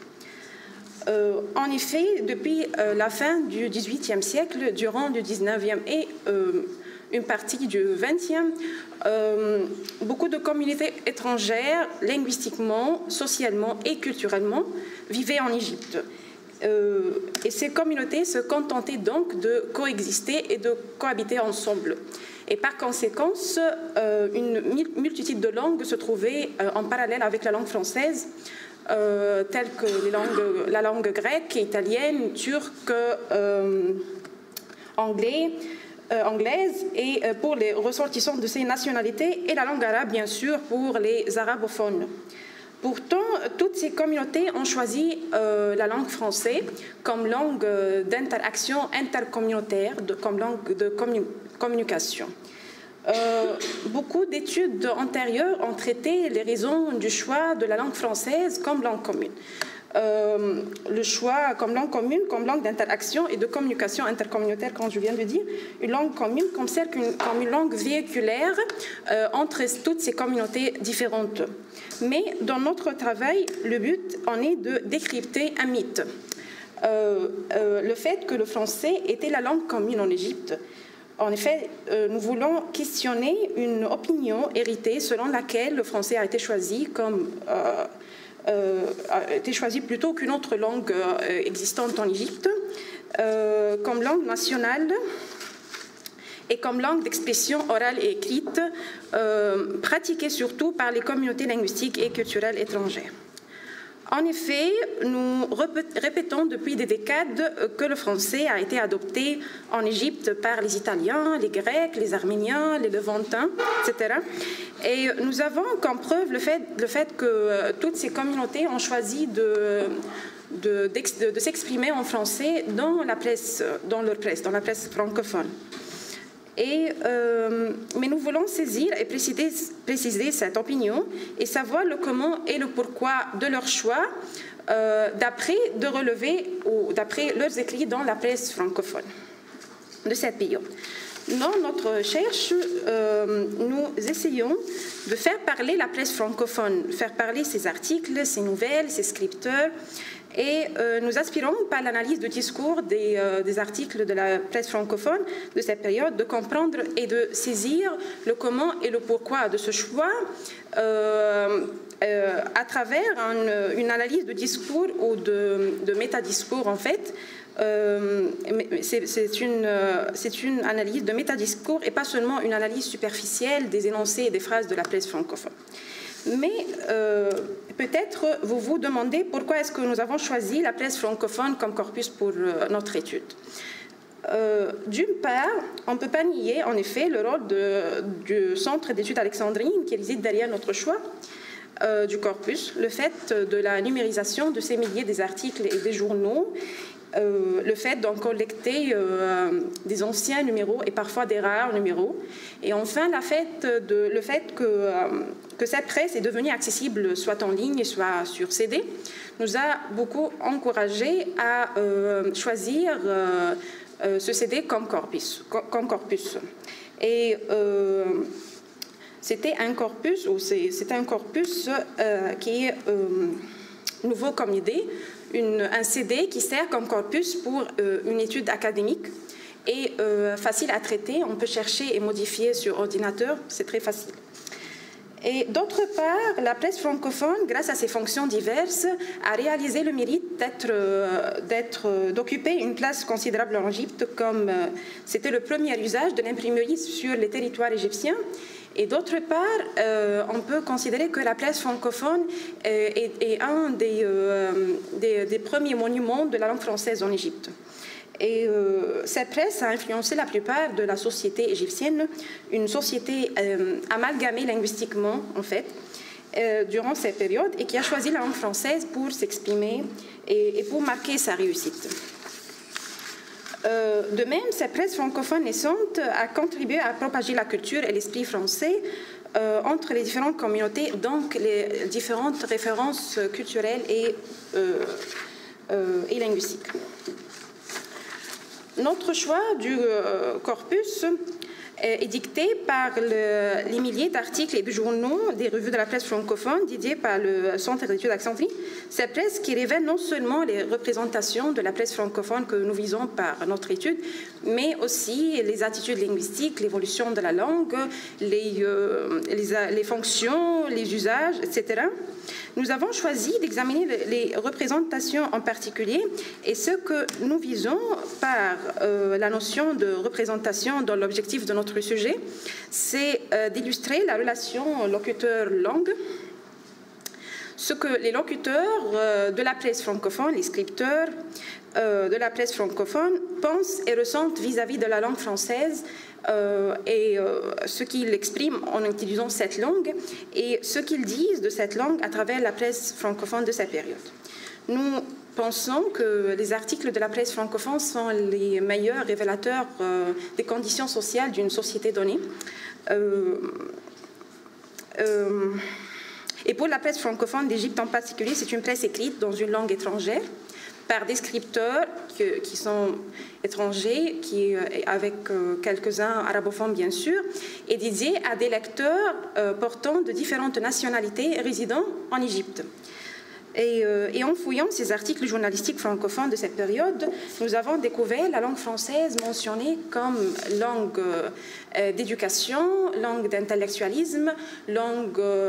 Euh, en effet, depuis euh, la fin du dix-huitième siècle, durant le dix-neuvième et euh, une partie du vingtième, euh, beaucoup de communautés étrangères, linguistiquement, socialement et culturellement, vivaient en Égypte. Euh, et ces communautés se contentaient donc de coexister et de cohabiter ensemble. Et par conséquent, euh, une multitude de langues se trouvaient euh, en parallèle avec la langue française, euh, telles que les langues, la langue grecque, italienne, turque, euh, anglais, Euh, anglaise et euh, pour les ressortissants de ces nationalités et la langue arabe bien sûr pour les arabophones. Pourtant, toutes ces communautés ont choisi euh, la langue française comme langue euh, d'interaction intercommunautaire, de, comme langue de commun communication. Euh, beaucoup d'études antérieures ont traité les raisons du choix de la langue française comme langue commune. Euh, le choix comme langue commune, comme langue d'interaction et de communication intercommunautaire, comme je viens de dire, une langue commune comme, celle qu'une, comme une langue véhiculaire euh, entre toutes ces communautés différentes. Mais dans notre travail, le but en est de décrypter un mythe. Euh, euh, le fait que le français était la langue commune en Égypte. En effet, euh, nous voulons questionner une opinion héritée selon laquelle le français a été choisi comme... Euh, Euh, a été choisi plutôt qu'une autre langue euh, existante en Égypte, euh, comme langue nationale et comme langue d'expression orale et écrite, euh, pratiquée surtout par les communautés linguistiques et culturelles étrangères. En effet, nous répétons depuis des décades que le français a été adopté en Égypte par les Italiens, les Grecs, les Arméniens, les Levantins, et cetera. Et nous avons comme preuve le fait, le fait que toutes ces communautés ont choisi de, de, de, de s'exprimer en français dans la presse, dans leur presse, dans la presse francophone. Et, euh, mais nous voulons saisir et préciser, préciser cette opinion et savoir le comment et le pourquoi de leur choix, euh, d'après de relever ou d'après leurs écrits dans la presse francophone de cette période. Dans notre recherche, euh, nous essayons de faire parler la presse francophone, faire parler ses articles, ses nouvelles, ses scripteurs. Et euh, nous aspirons, par l'analyse du discours des, euh, des articles de la presse francophone de cette période, de comprendre et de saisir le comment et le pourquoi de ce choix euh, euh, à travers un, une analyse de discours ou de, de métadiscours, en fait. Euh, c'est une, c'est une analyse de métadiscours et pas seulement une analyse superficielle des énoncés et des phrases de la presse francophone. Mais euh, peut-être vous vous demandez pourquoi est-ce que nous avons choisi la presse francophone comme corpus pour euh, notre étude. Euh, D'une part, on ne peut pas nier en effet le rôle de, du Centre d'études Alexandrine qui réside derrière notre choix euh, du corpus, le fait de la numérisation de ces milliers des articles et des journaux, Euh, le fait d'en collecter euh, des anciens numéros et parfois des rares numéros. Et enfin, la fait de, le fait que, euh, que cette presse est devenue accessible soit en ligne, soit sur C D, nous a beaucoup encouragé à euh, choisir euh, euh, ce C D comme corpus. Comme corpus. Et euh, c'était un corpus, ou c'est un corpus euh, qui est euh, nouveau comme idée, Une, un C D qui sert comme corpus pour euh, une étude académique et euh, facile à traiter. On peut chercher et modifier sur ordinateur, c'est très facile. Et d'autre part, la presse francophone, grâce à ses fonctions diverses, a réalisé le mérite d'être, euh, d'être, euh, d'occuper une place considérable en Égypte, comme euh, c'était le premier usage de l'imprimerie sur les territoires égyptiens. Et d'autre part, euh, on peut considérer que la presse francophone euh, est, est un des, euh, des, des premiers monuments de la langue française en Égypte. Et euh, cette presse a influencé la plupart de la société égyptienne, une société euh, amalgamée linguistiquement, en fait, euh, durant cette période, et qui a choisi la langue française pour s'exprimer et, et pour marquer sa réussite. Euh, de même, cette presse francophone naissante a contribué à propager la culture et l'esprit français euh, entre les différentes communautés, donc les différentes références culturelles et, euh, euh, et linguistiques. Notre choix du euh, corpus est dicté par le, les milliers d'articles et de journaux des revues de la presse francophone dédiés par le Centre d'études Accentuées. Cette presse qui révèle non seulement les représentations de la presse francophone que nous visons par notre étude, mais aussi les attitudes linguistiques, l'évolution de la langue, les, euh, les, les fonctions, les usages, et cetera. Nous avons choisi d'examiner les représentations en particulier et ce que nous visons par euh, la notion de représentation dans l'objectif de notre sujet, c'est euh, d'illustrer la relation locuteur-langue, ce que les locuteurs euh, de la presse francophone, les scripteurs euh, de la presse francophone pensent et ressentent vis-à-vis de la langue française euh, et euh, ce qu'ils expriment en utilisant cette langue et ce qu'ils disent de cette langue à travers la presse francophone de cette période. Nous pensons que les articles de la presse francophone sont les meilleurs révélateurs euh, des conditions sociales d'une société donnée. Euh, euh, et pour la presse francophone d'Égypte en particulier, c'est une presse écrite dans une langue étrangère par des scripteurs que, qui sont étrangers, qui, avec euh, quelques-uns arabophones bien sûr, et dédiés à des lecteurs euh, portant de différentes nationalités résidant en Égypte. Et, euh, et en fouillant ces articles journalistiques francophones de cette période, nous avons découvert la langue française mentionnée comme langue euh, d'éducation, langue d'intellectualisme, langue euh,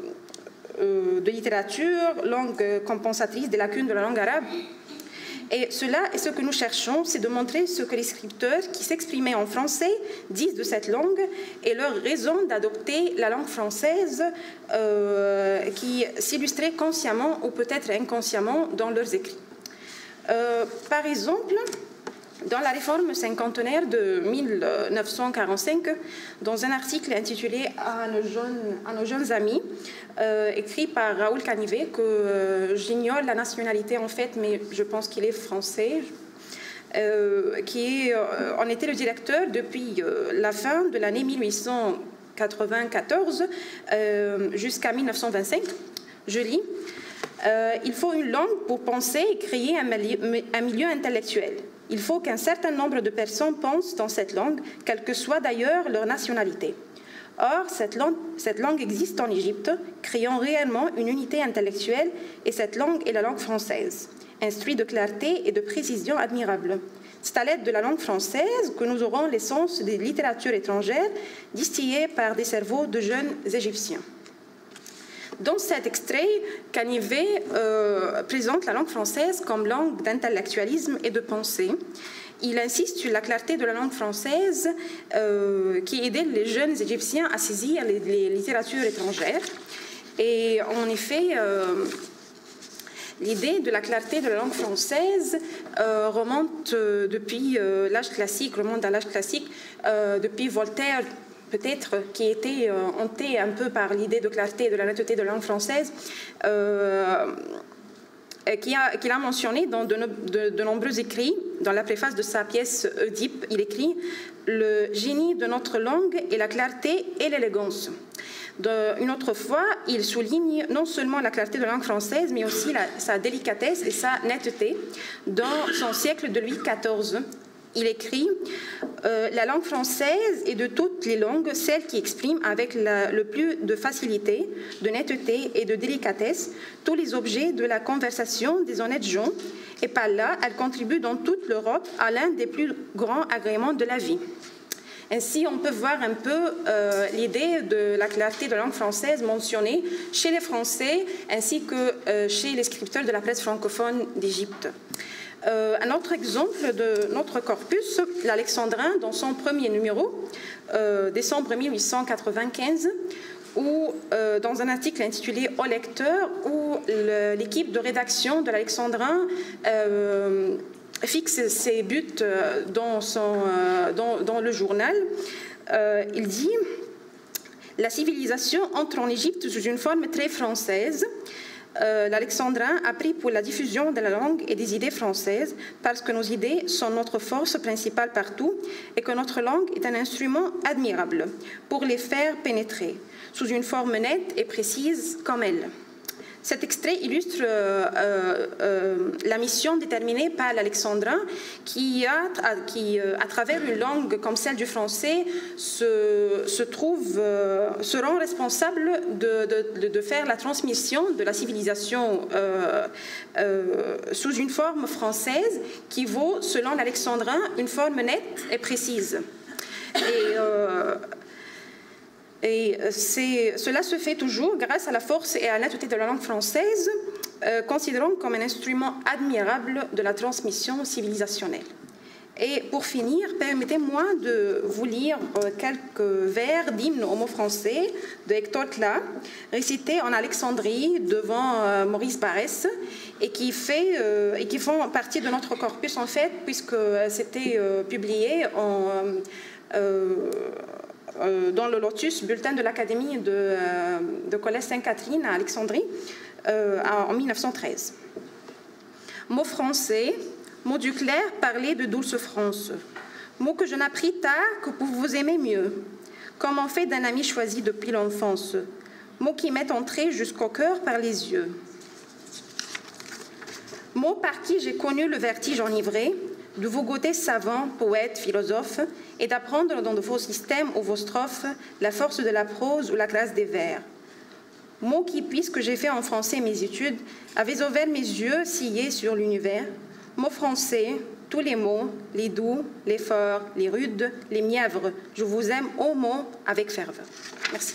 euh, de littérature, langue compensatrice des lacunes de la langue arabe. Et cela est ce que nous cherchons, c'est de montrer ce que les scripteurs qui s'exprimaient en français disent de cette langue et leur raison d'adopter la langue française euh, qui s'illustrait consciemment ou peut-être inconsciemment dans leurs écrits. Euh, par exemple, dans la réforme cinquantenaire de mille neuf cent quarante-cinq, dans un article intitulé à nos jeunes, à nos jeunes amis, euh, écrit par Raoul Canivet, que euh, j'ignore la nationalité en fait, mais je pense qu'il est français, euh, qui est, euh, en était le directeur depuis euh, la fin de l'année mille huit cent quatre-vingt-quatorze euh, jusqu'à mille neuf cent vingt-cinq. Je lis. Euh, il faut une langue pour penser et créer un milieu, un milieu intellectuel. Il faut qu'un certain nombre de personnes pensent dans cette langue, quelle que soit d'ailleurs leur nationalité. Or, cette langue, cette langue existe en Égypte, créant réellement une unité intellectuelle, et cette langue est la langue française, instruit de clarté et de précision admirable. C'est à l'aide de la langue française que nous aurons l'essence des littératures étrangères distillées par des cerveaux de jeunes Égyptiens. Dans cet extrait, Canivet euh, présente la langue française comme langue d'intellectualisme et de pensée. Il insiste sur la clarté de la langue française euh, qui aidait les jeunes Égyptiens à saisir les, les littératures étrangères. Et en effet, euh, l'idée de la clarté de la langue française euh, remonte euh, depuis euh, l'âge classique, remonte à l'âge classique, euh, depuis Voltaire, peut-être, qui était euh, hanté un peu par l'idée de clarté et de la netteté de la langue française, euh, qu'il a, qu'il a mentionné dans de, de, de nombreux écrits. Dans la préface de sa pièce Oedipe, il écrit « Le génie de notre langue est la clarté et l'élégance ». Une autre fois, il souligne non seulement la clarté de la langue française, mais aussi la, sa délicatesse et sa netteté dans son siècle de Louis quatorze. Il écrit euh, « La langue française est de toutes les langues celle qui exprime avec la, le plus de facilité, de netteté et de délicatesse tous les objets de la conversation des honnêtes gens, et par là, elle contribue dans toute l'Europe à l'un des plus grands agréments de la vie. Ainsi, on peut voir un peu euh, l'idée de la clarté de la langue française mentionnée chez les Français ainsi que euh, chez les scripteurs de la presse francophone d'Égypte. Euh, un autre exemple de notre corpus, l'Alexandrin, dans son premier numéro, euh, décembre mille huit cent quatre-vingt-quinze, ou euh, dans un article intitulé « Au lecteur », où l'équipe de rédaction de l'Alexandrin euh, fixe ses buts dans, son, euh, dans, dans le journal. Euh, il dit « La civilisation entre en Égypte sous une forme très française. Euh, L'Alexandrin a pris pour la diffusion de la langue et des idées françaises parce que nos idées sont notre force principale partout et que notre langue est un instrument admirable pour les faire pénétrer sous une forme nette et précise comme elle. » Cet extrait illustre euh, euh, la mission déterminée par l'Alexandrin qui, a, qui euh, à travers une langue comme celle du français, se, se, trouve, euh, se rend responsable de, de, de faire la transmission de la civilisation euh, euh, sous une forme française qui vaut, selon l'Alexandrin, une forme nette et précise. Et, euh, Et cela se fait toujours grâce à la force et à la netteté de la langue française, euh, considérant comme un instrument admirable de la transmission civilisationnelle. Et pour finir, permettez-moi de vous lire quelques vers d'hymne homo français de Hector Tla, récités en Alexandrie devant euh, Maurice Barrès, et qui, fait, euh, et qui font partie de notre corpus en fait, puisque c'était euh, publié en... Euh, Euh, dans le Lotus, bulletin de l'Académie de, euh, de Collège Sainte-Catherine à Alexandrie euh, en mille neuf cent treize. Mot français, mot du clair parlé de douce France, mot que je n'appris tard que pour vous aimer mieux, comme on fait d'un ami choisi depuis l'enfance, mot qui m'est entré jusqu'au cœur par les yeux. Mot par qui j'ai connu le vertige enivré, de vos goûter savants, poètes, philosophes, et d'apprendre dans de vos systèmes ou vos strophes la force de la prose ou la grâce des vers. Mots qui, puisque j'ai fait en français mes études, avaient ouvert mes yeux sciés sur l'univers. Mots français, tous les mots, les doux, les forts, les rudes, les mièvres, je vous aime ô mots avec ferveur. Merci.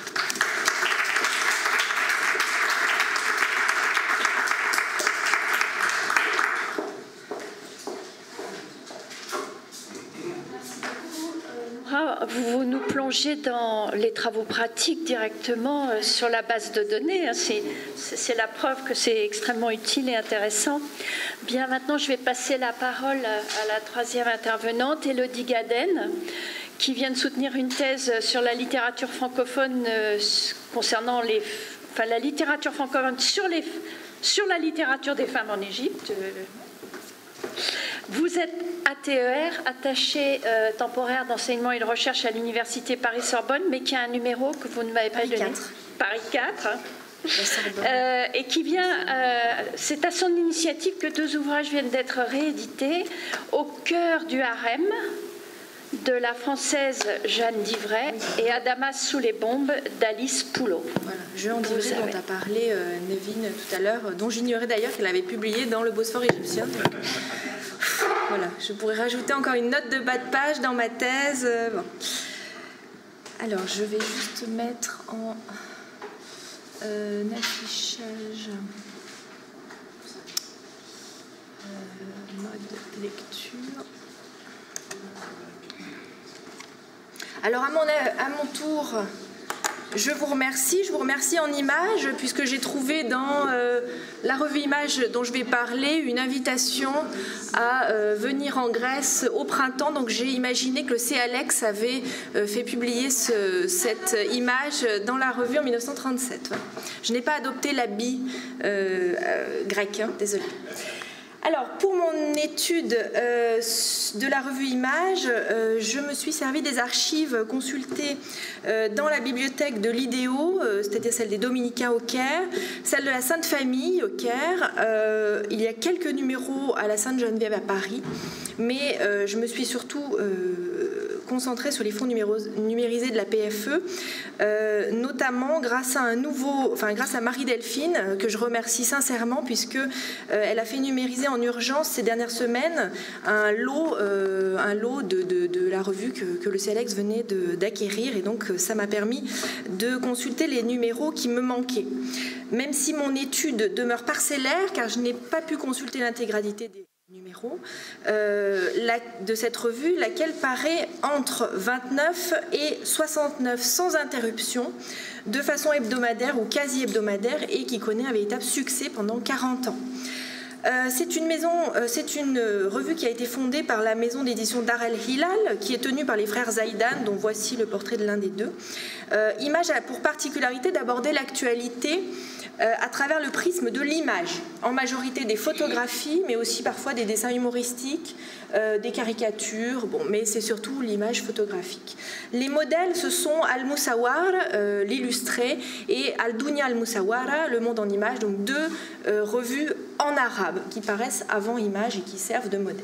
Vous nous plongez dans les travaux pratiques directement sur la base de données. C'est la preuve que c'est extrêmement utile et intéressant. Bien, maintenant, je vais passer la parole à la troisième intervenante, Élodie Gaden, qui vient de soutenir une thèse sur la littérature francophone concernant les, enfin, la littérature francophone sur, les, sur la littérature des femmes en Égypte. Vous êtes A T E R, attaché euh, temporaire d'enseignement et de recherche à l'Université Paris-Sorbonne, mais qui a un numéro que vous ne m'avez pas donné. Paris quatre. Euh, et qui vient, euh, c'est à son initiative que deux ouvrages viennent d'être réédités, Au cœur du harem, de la française Jeanne Divray, et À Damas sous les bombes d'Alice Poulot. Voilà, Jeanne Divray dont a parlé euh, Nevin tout à l'heure, dont j'ignorais d'ailleurs qu'elle avait publié dans le Bosphore égyptien. Donc, voilà, je pourrais rajouter encore une note de bas de page dans ma thèse. Euh, bon. Alors, je vais juste mettre en euh, affichage euh, mode lecture. Alors, à mon, à mon tour, je vous remercie. Je vous remercie en images, puisque j'ai trouvé dans euh, la revue Images dont je vais parler une invitation à euh, venir en Grèce au printemps. Donc, j'ai imaginé que le C A L E X avait euh, fait publier ce, cette image dans la revue en mille neuf cent trente-sept. Voilà. Je n'ai pas adopté l'habit euh, euh, grec, hein, désolée. Alors, pour mon étude euh, de la revue Images, euh, je me suis servi des archives consultées euh, dans la bibliothèque de l'I D E O, euh, c'est-à-dire celle des Dominicains au Caire, celle de la Sainte Famille au Caire. Euh, il y a quelques numéros à la Sainte Geneviève à Paris, mais euh, je me suis surtout euh, concentrée sur les fonds numérisés de la P F E, euh, notamment grâce à un nouveau, enfin grâce à Marie-Delphine, que je remercie sincèrement, puisque euh, elle a fait numériser en urgence ces dernières semaines un lot, euh, un lot de, de, de la revue que, que le C L X venait d'acquérir, et donc ça m'a permis de consulter les numéros qui me manquaient. Même si mon étude demeure parcellaire, car je n'ai pas pu consulter l'intégralité des numéros euh, la, de cette revue, laquelle paraît entre vingt-neuf et soixante-neuf sans interruption, de façon hebdomadaire ou quasi hebdomadaire, et qui connaît un véritable succès pendant quarante ans. Euh, c'est une maison, euh, c'est une revue qui a été fondée par la maison d'édition Dar El Hilal, qui est tenue par les frères Zaidan, dont voici le portrait de l'un des deux. Euh, Image a pour particularité d'aborder l'actualité euh, à travers le prisme de l'image, en majorité des photographies, mais aussi parfois des dessins humoristiques, euh, des caricatures, bon, mais c'est surtout l'image photographique. Les modèles, ce sont Al-Moussawar, euh, l'illustré, et Al-Dunya Al-Moussawara, le monde en images, donc deux euh, revues en arabe qui paraissent avant Image et qui servent de modèle.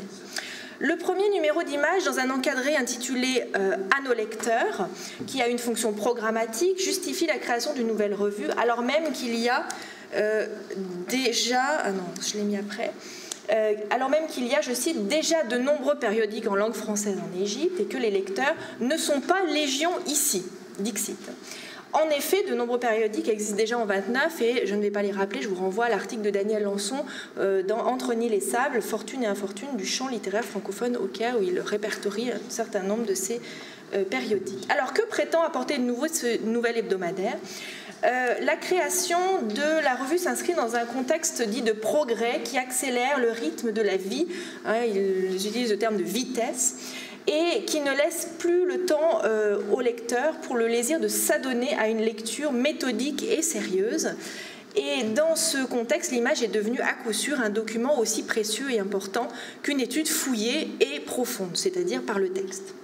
Le premier numéro d'Image, dans un encadré intitulé euh, « À nos lecteurs », qui a une fonction programmatique, justifie la création d'une nouvelle revue, alors même qu'il y a euh, déjà... Ah non, je l'ai mis après. Euh, alors même qu'il y a, je cite, déjà de nombreux périodiques en langue française en Égypte et que les lecteurs ne sont pas légion ici, dixit. En effet, de nombreux périodiques existent déjà en vingt-neuf et je ne vais pas les rappeler, je vous renvoie à l'article de Daniel Lançon euh, dans Entre Nil et Sable, Fortune et Infortune du champ littéraire francophone au Caire, où il répertorie un certain nombre de ces euh, périodiques. Alors, que prétend apporter de nouveau ce nouvel hebdomadaire ? Euh, la création de la revue s'inscrit dans un contexte dit de progrès qui accélère le rythme de la vie, hein, ils utilisent le terme de vitesse, et qui ne laisse plus le temps euh, au lecteur pour le plaisir de s'adonner à une lecture méthodique et sérieuse. Et dans ce contexte, l'image est devenue à coup sûr un document aussi précieux et important qu'une étude fouillée et profonde, c'est-à-dire par le texte.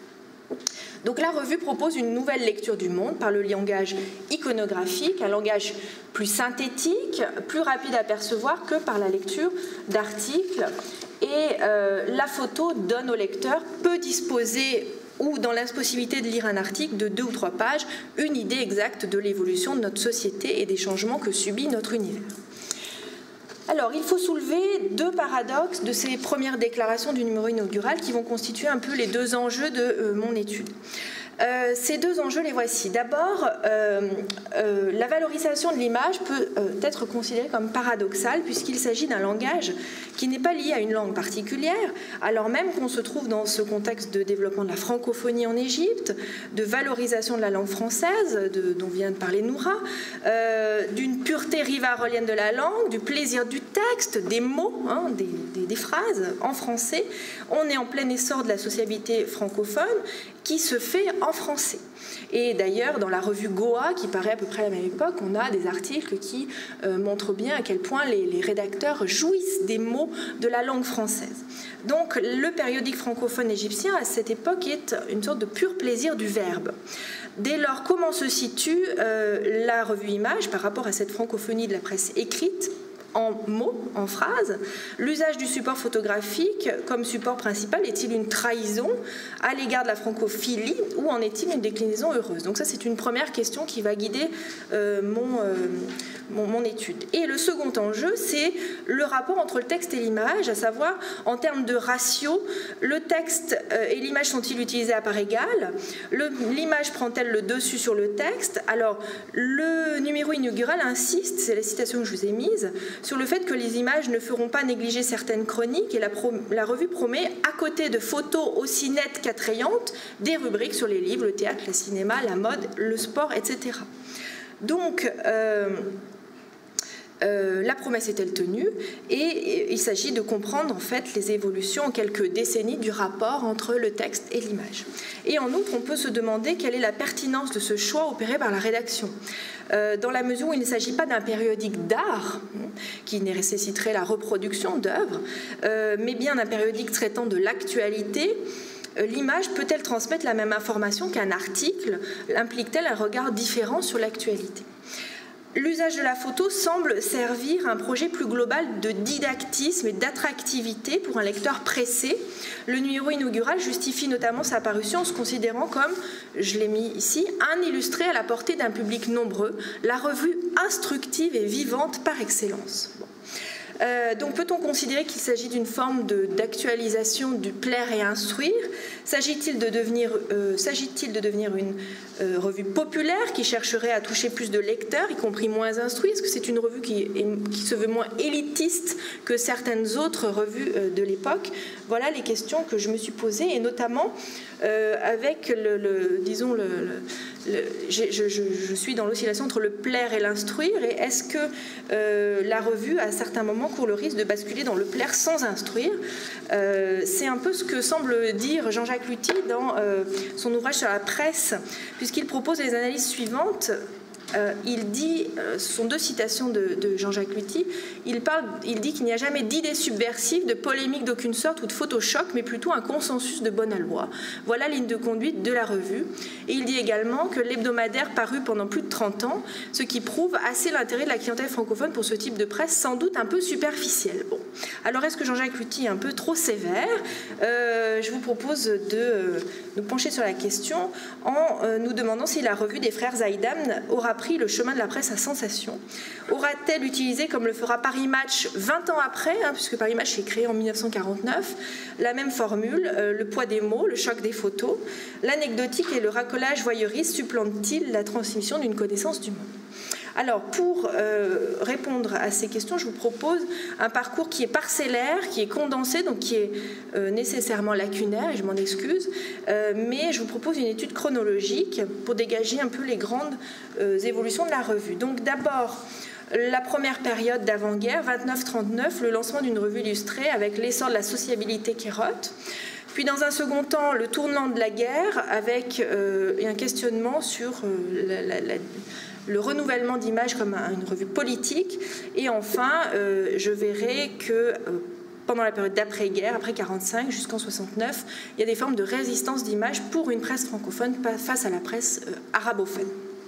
Donc la revue propose une nouvelle lecture du monde par le langage iconographique, un langage plus synthétique, plus rapide à percevoir que par la lecture d'articles. Et euh, la photo donne au lecteur, peut disposer, ou dans l'impossibilité de lire un article de deux ou trois pages, une idée exacte de l'évolution de notre société et des changements que subit notre univers. Alors, il faut soulever deux paradoxes de ces premières déclarations du numéro inaugural qui vont constituer un peu les deux enjeux de euh, mon étude. Euh, ces deux enjeux, les voici. D'abord, euh, euh, la valorisation de l'image peut euh, être considérée comme paradoxale puisqu'il s'agit d'un langage qui n'est pas lié à une langue particulière, alors même qu'on se trouve dans ce contexte de développement de la francophonie en Égypte, de valorisation de la langue française, de, dont vient de parler Noura, euh, d'une pureté rivarolienne de la langue, du plaisir du texte, des mots, hein, des, des, des phrases en français. On est en plein essor de la sociabilité francophone qui se fait en français. Et d'ailleurs, dans la revue Goa, qui paraît à peu près à la même époque, on a des articles qui euh, montrent bien à quel point les, les rédacteurs jouissent des mots de la langue française. Donc, le périodique francophone égyptien, à cette époque, est une sorte de pur plaisir du verbe. Dès lors, comment se situe euh, la revue Image par rapport à cette francophonie de la presse écrite ? En mots, en phrases, l'usage du support photographique comme support principal est-il une trahison à l'égard de la francophilie ou en est-il une déclinaison heureuse? Donc ça, c'est une première question qui va guider euh, mon, euh, mon, mon étude. Et le second enjeu, c'est le rapport entre le texte et l'image, à savoir, en termes de ratio, le texte euh, et l'image sont-ils utilisés à part égale? L'image prend-elle le dessus sur le texte? Alors, le numéro inaugural insiste, c'est la citation que je vous ai mise, sur le fait que les images ne feront pas négliger certaines chroniques et la, pro, la revue promet, à côté de photos aussi nettes qu'attrayantes, des rubriques sur les livres, le théâtre, le cinéma, la mode, le sport, et cetera. Donc, euh, euh, la promesse est-elle tenue? Et, et il s'agit de comprendre en fait les évolutions en quelques décennies du rapport entre le texte et l'image. Et en outre, on peut se demander quelle est la pertinence de ce choix opéré par la rédaction. Euh, dans la mesure où il ne s'agit pas d'un périodique d'art hein, qui nécessiterait la reproduction d'œuvres, euh, mais bien d'un périodique traitant de l'actualité. Euh, l'image peut-elle transmettre la même information qu'un article? Implique-t-elle un regard différent sur l'actualité? L'usage de la photo semble servir un projet plus global de didactisme et d'attractivité pour un lecteur pressé. Le numéro inaugural justifie notamment sa parution en se considérant comme, je l'ai mis ici, un illustré à la portée d'un public nombreux, la revue instructive et vivante par excellence. Bon. Euh, donc peut-on considérer qu'il s'agit d'une forme d'actualisation du plaire et instruire? S'agit-il de devenir, euh, s'agit-il de devenir une euh, revue populaire qui chercherait à toucher plus de lecteurs, y compris moins instruits? Est-ce que c'est une revue qui, est, qui se veut moins élitiste que certaines autres revues euh, de l'époque? Voilà les questions que je me suis posées, et notamment euh, avec le, le disons le, le, le je, je, je suis dans l'oscillation entre le plaire et l'instruire, et est-ce que euh, la revue à certains moments court le risque de basculer dans le plaire sans instruire? euh, C'est un peu ce que semble dire Jean-Jacques Luty dans euh, son ouvrage sur la presse, puisqu'il propose les analyses suivantes. Euh, il dit, euh, ce sont deux citations de, de Jean-Jacques Luty, il, parle, il dit qu'il n'y a jamais d'idée subversive, de polémique d'aucune sorte ou de photochoc, mais plutôt un consensus de bonne loi. Voilà la ligne de conduite de la revue. Et il dit également que l'hebdomadaire parut pendant plus de trente ans, ce qui prouve assez l'intérêt de la clientèle francophone pour ce type de presse, sans doute un peu superficielle. Bon. Alors est-ce que Jean-Jacques Luty est un peu trop sévère? euh, Je vous propose de euh, nous pencher sur la question en euh, nous demandant si la revue des frères Zaïdam aura pris le chemin de la presse à sensation. Aura-t-elle utilisé, comme le fera Paris Match vingt ans après, hein, puisque Paris Match est créé en mille neuf cent quarante-neuf, la même formule, euh, le poids des mots, le choc des photos, l'anecdotique et le racolage voyeuriste supplantent-ils la transmission d'une connaissance du monde? Alors, pour euh, répondre à ces questions, je vous propose un parcours qui est parcellaire, qui est condensé, donc qui est euh, nécessairement lacunaire, et je m'en excuse, euh, mais je vous propose une étude chronologique pour dégager un peu les grandes euh, évolutions de la revue. Donc, d'abord, la première période d'avant-guerre, vingt-neuf trente-neuf, le lancement d'une revue illustrée avec l'essor de la sociabilité kérote. Puis, dans un second temps, le tournant de la guerre avec euh, un questionnement sur euh, la, la, la le renouvellement d'image comme une revue politique. Et enfin, euh, je verrai que euh, pendant la période d'après-guerre, après quarante-cinq jusqu'en soixante-neuf, il y a des formes de résistance d'image pour une presse francophone face à la presse euh, arabophone.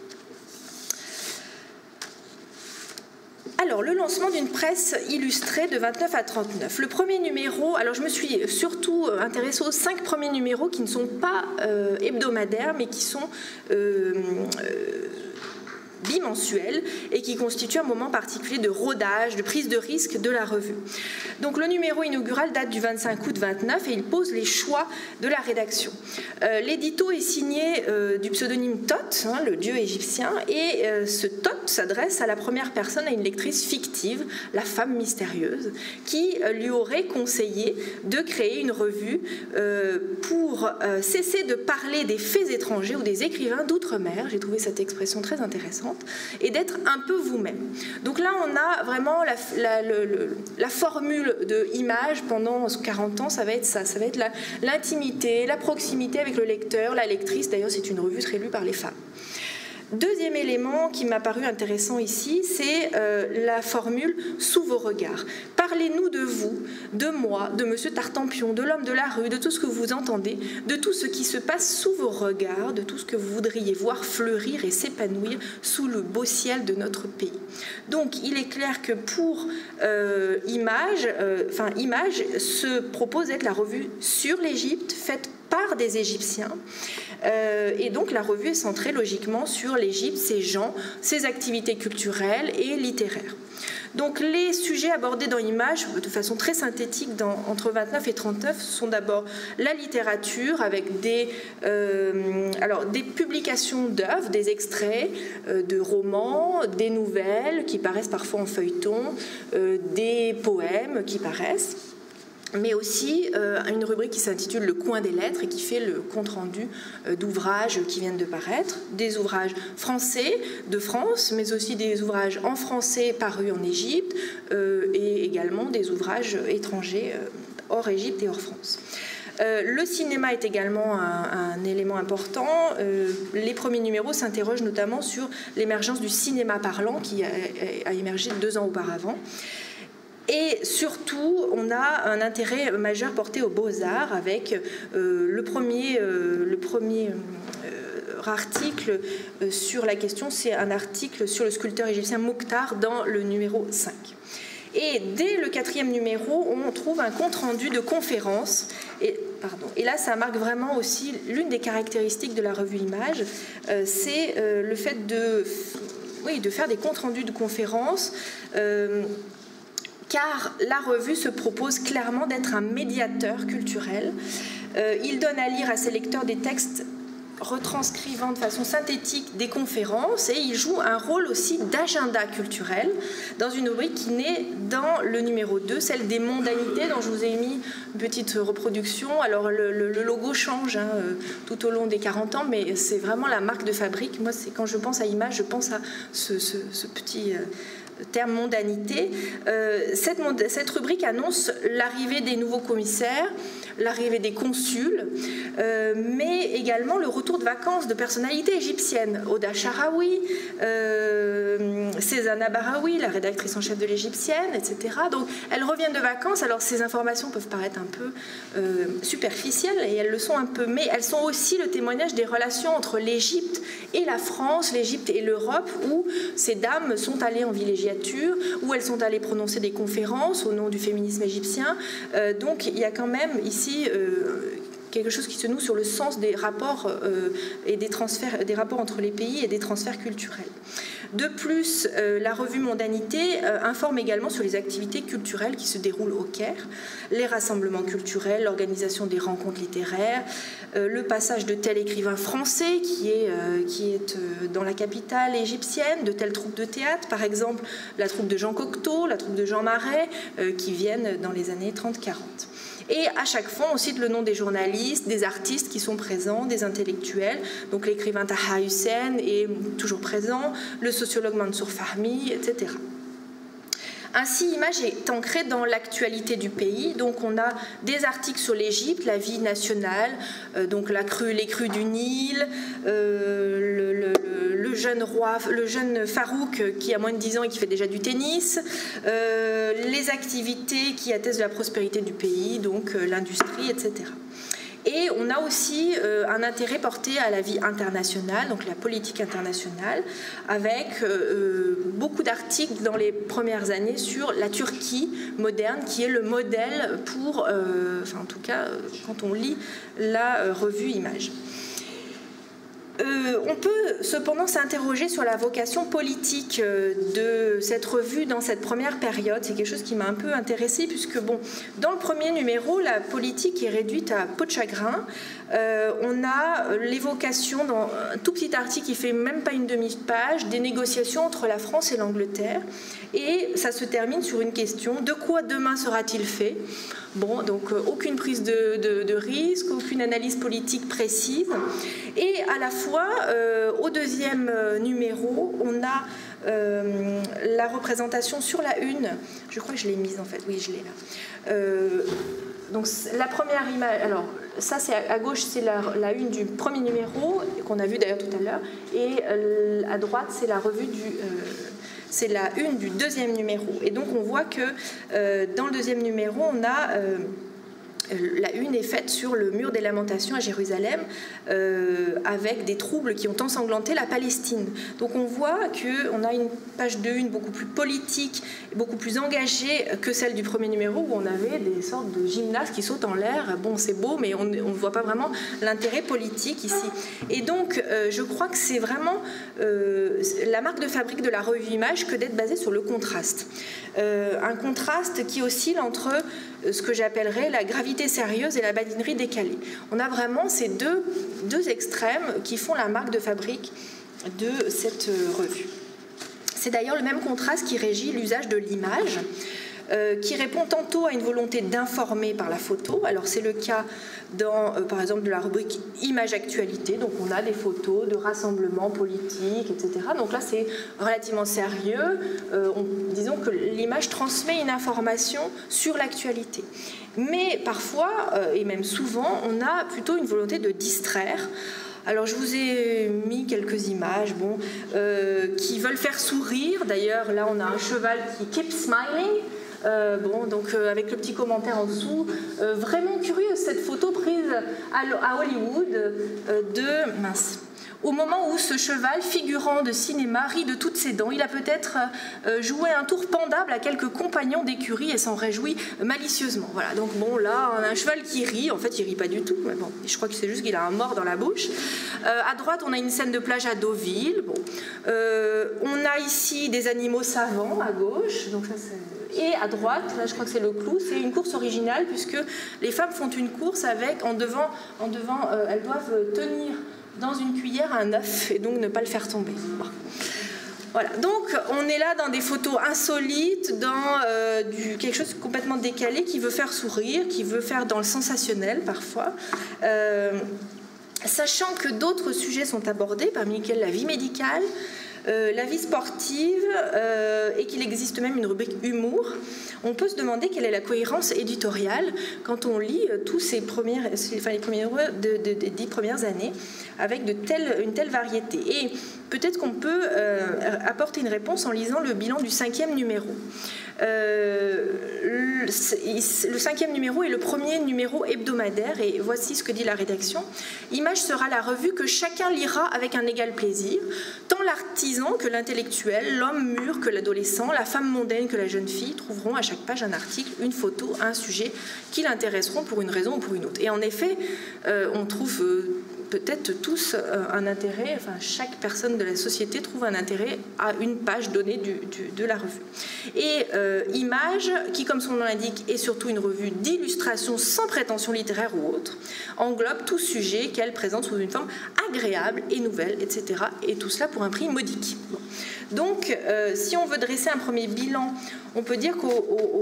Alors, le lancement d'une presse illustrée de vingt-neuf à trente-neuf. Le premier numéro, alors je me suis surtout intéressée aux cinq premiers numéros qui ne sont pas euh, hebdomadaires, mais qui sont Euh, euh, bimensuel et qui constitue un moment particulier de rodage, de prise de risque de la revue. Donc le numéro inaugural date du vingt-cinq août vingt-neuf et il pose les choix de la rédaction. Euh, L'édito est signé euh, du pseudonyme Thoth, hein, le dieu égyptien, et euh, ce Thoth s'adresse à la première personne, à une lectrice fictive, la femme mystérieuse, qui euh, lui aurait conseillé de créer une revue euh, pour euh, cesser de parler des faits étrangers ou des écrivains d'outre-mer. J'ai trouvé cette expression très intéressante. Et d'être un peu vous-même. Donc là, on a vraiment la, la, le, le, la formule de image pendant quarante ans, ça va être ça, ça va être l'intimité, la, la proximité avec le lecteur, la lectrice. D'ailleurs, c'est une revue très lue par les femmes. Deuxième élément qui m'a paru intéressant ici, c'est euh, la formule « sous vos regards ». Parlez-nous de vous, de moi, de Monsieur Tartampion, de l'homme de la rue, de tout ce que vous entendez, de tout ce qui se passe sous vos regards, de tout ce que vous voudriez voir fleurir et s'épanouir sous le beau ciel de notre pays. Donc, il est clair que pour euh, Image, euh, enfin, Image se propose d'être la revue sur l'Égypte, faite par des Égyptiens. Euh, et donc la revue est centrée logiquement sur l'Égypte, ses gens, ses activités culturelles et littéraires. Donc les sujets abordés dans Image, de façon très synthétique, dans, entre vingt-neuf et trente-neuf, sont d'abord la littérature, avec des, euh, alors, des publications d'œuvres, des extraits euh, de romans, des nouvelles qui paraissent parfois en feuilleton, euh, des poèmes qui paraissent, mais aussi euh, une rubrique qui s'intitule « Le coin des lettres » et qui fait le compte-rendu euh, d'ouvrages qui viennent de paraître, des ouvrages français de France, mais aussi des ouvrages en français parus en Égypte, euh, et également des ouvrages étrangers euh, hors Égypte et hors France. Euh, le cinéma est également un, un élément important. Euh, les premiers numéros s'interrogent notamment sur l'émergence du cinéma parlant qui a, a émergé deux ans auparavant. Et surtout, on a un intérêt majeur porté aux beaux-arts avec euh, le premier, euh, le premier euh, article euh, sur la question, c'est un article sur le sculpteur égyptien Mokhtar dans le numéro cinq. Et dès le quatrième numéro, on trouve un compte-rendu de conférence. Et, pardon, et là, ça marque vraiment aussi l'une des caractéristiques de la revue Images, euh, c'est euh, le fait de, oui, de faire des comptes-rendus de conférences, euh, car la revue se propose clairement d'être un médiateur culturel. Euh, il donne à lire à ses lecteurs des textes retranscrivant de façon synthétique des conférences et il joue un rôle aussi d'agenda culturel dans une rubrique qui naît dans le numéro deux, celle des mondanités dont je vous ai mis une petite reproduction. Alors le, le, le logo change hein, tout au long des quarante ans, mais c'est vraiment la marque de fabrique. Moi, c'est quand je pense à Images, je pense à ce, ce, ce petit... Euh, terme mondanité. Euh, cette, cette rubrique annonce l'arrivée des nouveaux commissaires, l'arrivée des consuls, euh, mais également le retour de vacances de personnalités égyptiennes. Oda Sharawi, euh, Cézanne Barawi, la rédactrice en chef de l'Égyptienne, et cetera. Donc elles reviennent de vacances. Alors ces informations peuvent paraître un peu euh, superficielles, et elles le sont un peu, mais elles sont aussi le témoignage des relations entre l'Égypte et la France, l'Égypte et l'Europe, où ces dames sont allées en villégiature, où elles sont allées prononcer des conférences au nom du féminisme égyptien. Euh, donc il y a quand même ici euh, quelque chose qui se noue sur le sens des rapports euh, et des transferts, des rapports entre les pays et des transferts culturels. De plus, euh, la revue Mondanité euh, informe également sur les activités culturelles qui se déroulent au Caire, les rassemblements culturels, l'organisation des rencontres littéraires, euh, le passage de tel écrivain français qui est, euh, qui est euh, dans la capitale égyptienne, de telles troupes de théâtre, par exemple la troupe de Jean Cocteau, la troupe de Jean Marais, euh, qui viennent dans les années trente quarante. Et à chaque fois, on cite le nom des journalistes, des artistes qui sont présents, des intellectuels. Donc l'écrivain Taha Hussein est toujours présent, le sociologue Mansour Fahmi, et cetera. Ainsi, Image est ancrée dans l'actualité du pays. Donc, on a des articles sur l'Égypte, la vie nationale, euh, donc la crue, les crues du Nil, euh, le, le, le jeune roi, le jeune Farouk qui a moins de dix ans et qui fait déjà du tennis, euh, les activités qui attestent de la prospérité du pays, donc euh, l'industrie, et cetera. Et on a aussi euh, un intérêt porté à la vie internationale, donc la politique internationale, avec euh, beaucoup d'articles dans les premières années sur la Turquie moderne, qui est le modèle pour, euh, enfin en tout cas, quand on lit la euh, revue Images. Euh, on peut cependant s'interroger sur la vocation politique de cette revue dans cette première période. C'est quelque chose qui m'a un peu intéressée puisque, bon, dans le premier numéro, la politique est réduite à peau de chagrin. Euh, on a l'évocation dans un tout petit article qui fait même pas une demi-page des négociations entre la France et l'Angleterre. Et ça se termine sur une question: de quoi demain sera-t-il fait? Bon, donc euh, aucune prise de, de, de risque, aucune analyse politique précise. Et à la fois, euh, au deuxième euh, numéro, on a euh, la représentation sur la une. Je crois que je l'ai mise en fait, oui, je l'ai là. Euh, donc la première image, alors ça c'est à gauche, c'est la, la une du premier numéro, qu'on a vu d'ailleurs tout à l'heure, et euh, à droite c'est la revue du... Euh, c'est la une du deuxième numéro. Et donc on voit que euh, dans le deuxième numéro, on a... Euh, la une est faite sur le mur des lamentations à Jérusalem, euh, avec des troubles qui ont ensanglanté la Palestine. Donc on voit qu'on a une page de une beaucoup plus politique, beaucoup plus engagée que celle du premier numéro, où on avait des sortes de gymnastes qui sautent en l'air. Bon, c'est beau, mais on ne voit pas vraiment l'intérêt politique ici. Et donc euh, je crois que c'est vraiment euh, la marque de fabrique de la revue Images que d'être basée sur le contraste. Euh, un contraste qui oscille entre ce que j'appellerais la gravité sérieuse et la badinerie décalée. On a vraiment ces deux, deux extrêmes qui font la marque de fabrique de cette revue. C'est d'ailleurs le même contraste qui régit l'usage de l'image, euh, qui répond tantôt à une volonté d'informer par la photo. Alors c'est le cas dans, euh, par exemple, de la rubrique Images Actualité. Donc on a des photos de rassemblements politiques, et cetera. Donc là c'est relativement sérieux. Euh, on, disons que l'image transmet une information sur l'actualité. Mais parfois, euh, et même souvent, on a plutôt une volonté de distraire. Alors je vous ai mis quelques images bon, euh, qui veulent faire sourire. D'ailleurs là on a un cheval qui keep smiling. Euh, bon, donc euh, avec le petit commentaire en dessous, euh, vraiment curieuse cette photo prise à, à Hollywood euh, de mince. au moment où ce cheval, figurant de cinéma, rit de toutes ses dents. Il a peut-être euh, joué un tour pendable à quelques compagnons d'écurie et s'en réjouit malicieusement. Voilà, donc bon, là, on a un cheval qui rit. En fait, il rit pas du tout, mais bon, je crois que c'est juste qu'il a un mort dans la bouche. Euh, à droite, on a une scène de plage à Deauville. Bon. Euh, on a ici des animaux savants à gauche, donc ça c'est... Et à droite, là je crois que c'est le clou, c'est une course originale puisque les femmes font une course avec, en devant, en devant euh, elles doivent tenir dans une cuillère un œuf et donc ne pas le faire tomber. Bon. Voilà, donc on est là dans des photos insolites, dans euh, du, quelque chose de complètement décalé qui veut faire sourire, qui veut faire dans le sensationnel parfois. Euh, sachant que d'autres sujets sont abordés, parmi lesquels la vie médicale, Euh, la vie sportive euh, et qu'il existe même une rubrique humour, on peut se demander quelle est la cohérence éditoriale quand on lit euh, tous ces premières, enfin, les premiers de, de, de, des premières années avec de telle, une telle variété. Et peut-être qu'on peut, euh, apporter une réponse en lisant le bilan du cinquième numéro. Euh, le, le cinquième numéro est le premier numéro hebdomadaire et voici ce que dit la rédaction. Image sera la revue que chacun lira avec un égal plaisir, tant l'artisan que l'intellectuel, l'homme mûr que l'adolescent, la femme mondaine que la jeune fille trouveront à chaque page un article, une photo, un sujet qui l'intéresseront pour une raison ou pour une autre. Et en effet, euh, on trouve euh, peut-être tous euh, un intérêt, enfin chaque personne de la société trouve un intérêt à une page donnée du, du, de la revue. Et euh, Image, qui comme son nom l'indique est surtout une revue d'illustration sans prétention littéraire ou autre, englobe tout sujet qu'elle présente sous une forme agréable et nouvelle, et cetera. Et tout cela pour un prix modique. Bon. Donc, euh, si on veut dresser un premier bilan, on peut dire que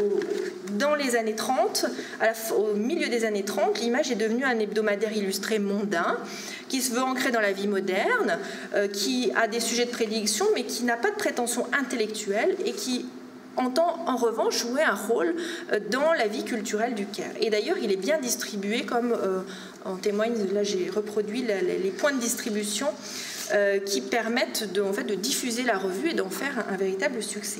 dans les années trente, à la, au milieu des années trente, l'Image est devenue un hebdomadaire illustré mondain, qui se veut ancré dans la vie moderne, euh, qui a des sujets de prédilection, mais qui n'a pas de prétention intellectuelle et qui entend en revanche jouer un rôle dans la vie culturelle du Caire. Et d'ailleurs, il est bien distribué, comme euh, en témoigne, là j'ai reproduit la, la, les points de distribution euh, qui permettent de, en fait, de diffuser la revue et d'en faire un, un véritable succès.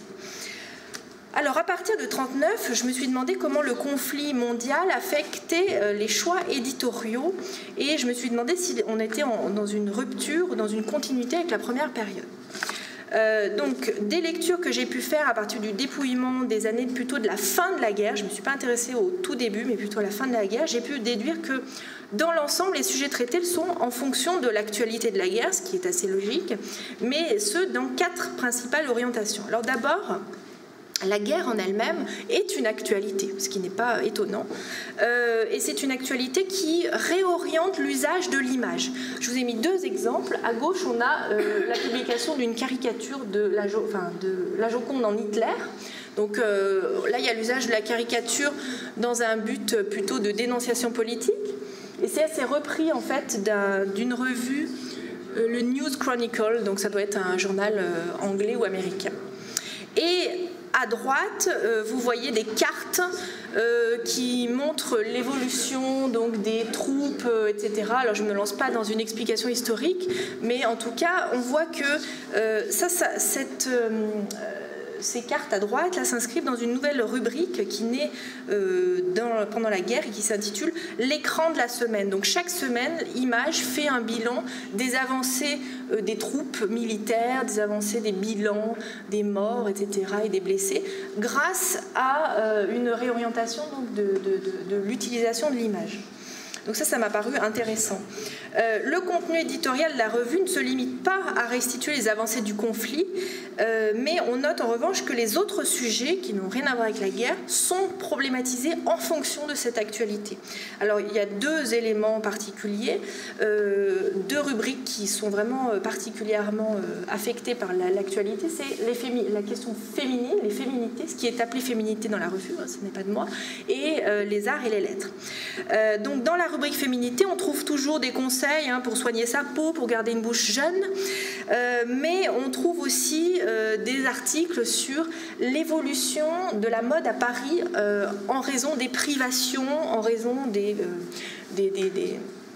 Alors, à partir de mille neuf cent trente-neuf, je me suis demandé comment le conflit mondial affectait euh, les choix éditoriaux et je me suis demandé si on était en, dans une rupture ou dans une continuité avec la première période. Euh, donc, des lectures que j'ai pu faire à partir du dépouillement des années plutôt de la fin de la guerre, je ne me suis pas intéressée au tout début, mais plutôt à la fin de la guerre, j'ai pu déduire que dans l'ensemble, les sujets traités le sont en fonction de l'actualité de la guerre, ce qui est assez logique, mais ce, dans quatre principales orientations. Alors d'abord, la guerre en elle-même est une actualité, ce qui n'est pas étonnant. Euh, et c'est une actualité qui réoriente l'usage de l'image. Je vous ai mis deux exemples. À gauche, on a euh, la publication d'une caricature de la, enfin, de la Joconde en Hitler. Donc euh, là, il y a l'usage de la caricature dans un but plutôt de dénonciation politique. Et c'est assez repris en fait d'une revue, euh, le News Chronicle, donc ça doit être un journal euh, anglais ou américain. Et à droite, euh, vous voyez des cartes euh, qui montrent l'évolution donc des troupes, euh, et cetera. Alors je ne me lance pas dans une explication historique, mais en tout cas, on voit que euh, ça, ça, cette, euh, ces cartes à droite là s'inscrivent dans une nouvelle rubrique qui naît euh, dans, pendant la guerre et qui s'intitule l'écran de la semaine. Donc chaque semaine, Image fait un bilan des avancées euh, des troupes militaires, des avancées des bilans, des morts, et cetera, et des blessés, grâce à euh, une réorientation donc, de, de, de, de l'utilisation de l'image. Donc ça, ça m'a paru intéressant. Euh, le contenu éditorial de la revue ne se limite pas à restituer les avancées du conflit, euh, mais on note en revanche que les autres sujets, qui n'ont rien à voir avec la guerre, sont problématisés en fonction de cette actualité. Alors il y a deux éléments particuliers, euh, deux rubriques qui sont vraiment particulièrement euh, affectées par l'actualité, c'est les la question féminine, les féminités, ce qui est appelé féminité dans la revue, hein, ce n'est pas de moi, et euh, les arts et les lettres. Euh, donc dans la rubrique féminité, on trouve toujours des conseils hein, pour soigner sa peau, pour garder une bouche jeune, euh, mais on trouve aussi euh, des articles sur l'évolution de la mode à Paris euh, en raison des privations, en raison des, euh, des, des, des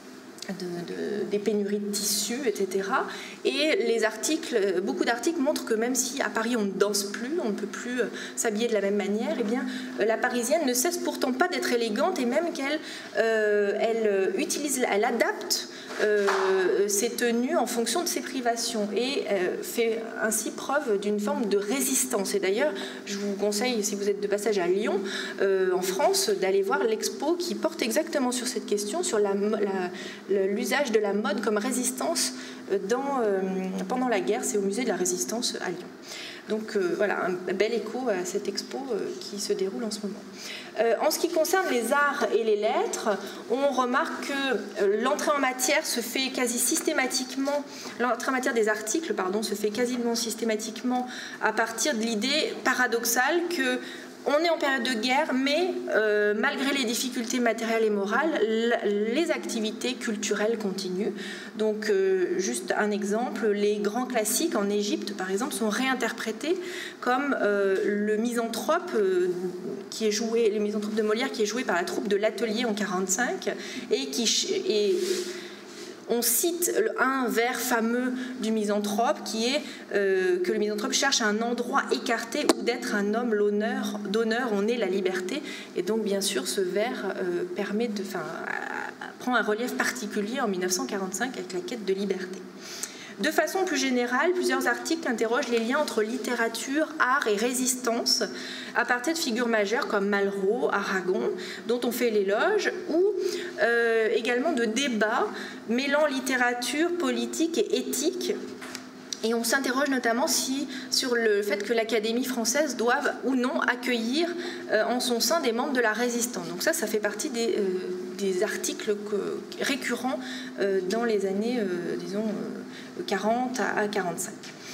De, de, des pénuries de tissus, et cetera. Et les articles, beaucoup d'articles montrent que même si à Paris on ne danse plus, on ne peut plus s'habiller de la même manière, eh bien, la Parisienne ne cesse pourtant pas d'être élégante et même qu'elle euh, elle utilise, elle adapte euh, ses tenues en fonction de ses privations et euh, fait ainsi preuve d'une forme de résistance. Et d'ailleurs, je vous conseille, si vous êtes de passage à Lyon, euh, en France, d'aller voir l'expo qui porte exactement sur cette question, sur la, la l'usage de la mode comme résistance dans, euh, pendant la guerre. C'est au musée de la Résistance à Lyon. Donc euh, voilà, un bel écho à cette expo euh, qui se déroule en ce moment. Euh, en ce qui concerne les arts et les lettres, on remarque que euh, l'entrée en matière se fait quasi systématiquement, l'entrée en matière des articles, pardon, se fait quasiment systématiquement à partir de l'idée paradoxale que on est en période de guerre, mais euh, malgré les difficultés matérielles et morales, les activités culturelles continuent. Donc, euh, juste un exemple, les grands classiques en Égypte, par exemple, sont réinterprétés comme euh, le misanthrope euh, qui est joué, le misanthrope de Molière qui est joué par la troupe de l'Atelier en quarante-cinq et qui et, on cite un vers fameux du misanthrope qui est euh, que le misanthrope cherche un endroit écarté où d'être un homme l'honneur, d'honneur on est la liberté. Et donc bien sûr ce vers euh, permet de, enfin, prend un relief particulier en mille neuf cent quarante-cinq avec la quête de liberté. De façon plus générale, plusieurs articles interrogent les liens entre littérature, art et résistance à partir de figures majeures comme Malraux, Aragon, dont on fait l'éloge, ou euh, également de débats mêlant littérature, politique et éthique. Et on s'interroge notamment si, sur le fait que l'Académie française doive ou non accueillir euh, en son sein des membres de la résistance. Donc ça, ça fait partie des, euh, des articles que, récurrents euh, dans les années, euh, disons, euh, quarante à quarante-cinq.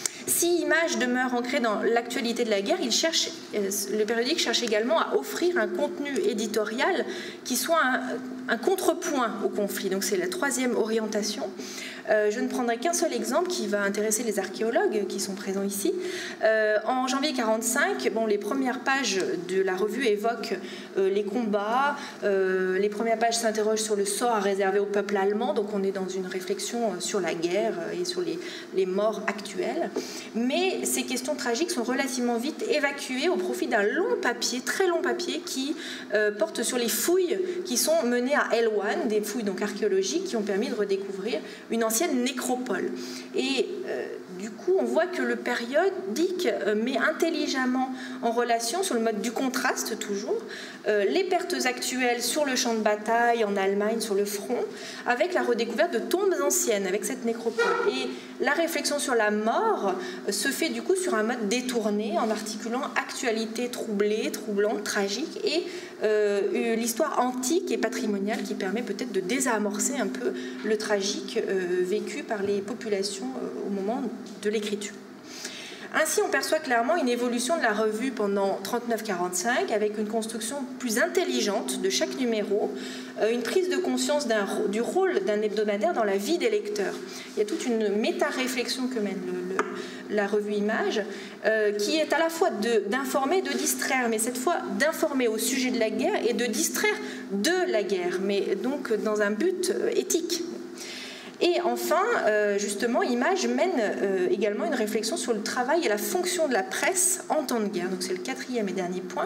Si Image demeure ancrée dans l'actualité de la guerre, il cherche, le périodique cherche également à offrir un contenu éditorial qui soit un, un contrepoint au conflit. Donc c'est la troisième orientation. Euh, je ne prendrai qu'un seul exemple qui va intéresser les archéologues qui sont présents ici. Euh, en janvier quarante-cinq, bon, les premières pages de la revue évoquent euh, les combats. Euh, les premières pages s'interrogent sur le sort réservé au peuple allemand. Donc on est dans une réflexion sur la guerre et sur les, les morts actuelles. Mais ces questions tragiques sont relativement vite évacuées au profit d'un long papier, très long papier, qui euh, porte sur les fouilles qui sont menées à Elwan, des fouilles donc archéologiques qui ont permis de redécouvrir une ancienne nécropole. Et euh, du coup, on voit que le périodique euh, met intelligemment en relation, sur le mode du contraste toujours, euh, les pertes actuelles sur le champ de bataille en Allemagne, sur le front, avec la redécouverte de tombes anciennes, avec cette nécropole. Et la réflexion sur la mort euh, se fait du coup sur un mode détourné, en articulant actualité troublée, troublante, tragique, et euh, l'histoire antique et patrimoniale qui permet peut-être de désamorcer un peu le tragique euh, vécu par les populations euh, au moment de l'écriture. Ainsi, on perçoit clairement une évolution de la revue pendant trente-neuf quarante-cinq, avec une construction plus intelligente de chaque numéro, une prise de conscience d'un, du rôle d'un hebdomadaire dans la vie des lecteurs. Il y a toute une méta-réflexion que mène le, le, la revue Image, euh, qui est à la fois de, d'informer et de distraire, mais cette fois d'informer au sujet de la guerre et de distraire de la guerre, mais donc dans un but éthique. Et enfin, euh, justement, Image mène euh, également une réflexion sur le travail et la fonction de la presse en temps de guerre. Donc c'est le quatrième et dernier point.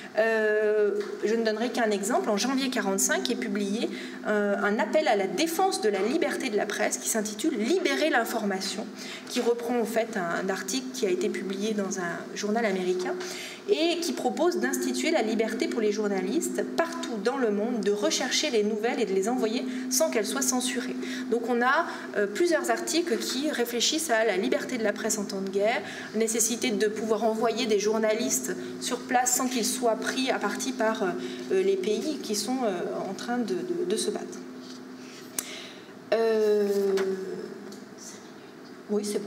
Euh, je ne donnerai qu'un exemple. En janvier quarante-cinq est publié euh, un appel à la défense de la liberté de la presse qui s'intitule « Libérer l'information », qui reprend en fait un, un article qui a été publié dans un journal américain et qui propose d'instituer la liberté pour les journalistes partout dans le monde de rechercher les nouvelles et de les envoyer sans qu'elles soient censurées. Donc on a euh, plusieurs articles qui réfléchissent à la liberté de la presse en temps de guerre, la nécessité de pouvoir envoyer des journalistes sur place sans qu'ils soient pris à partie par euh, les pays qui sont euh, en train de, de, de se battre. Euh... Oui, c'est bon.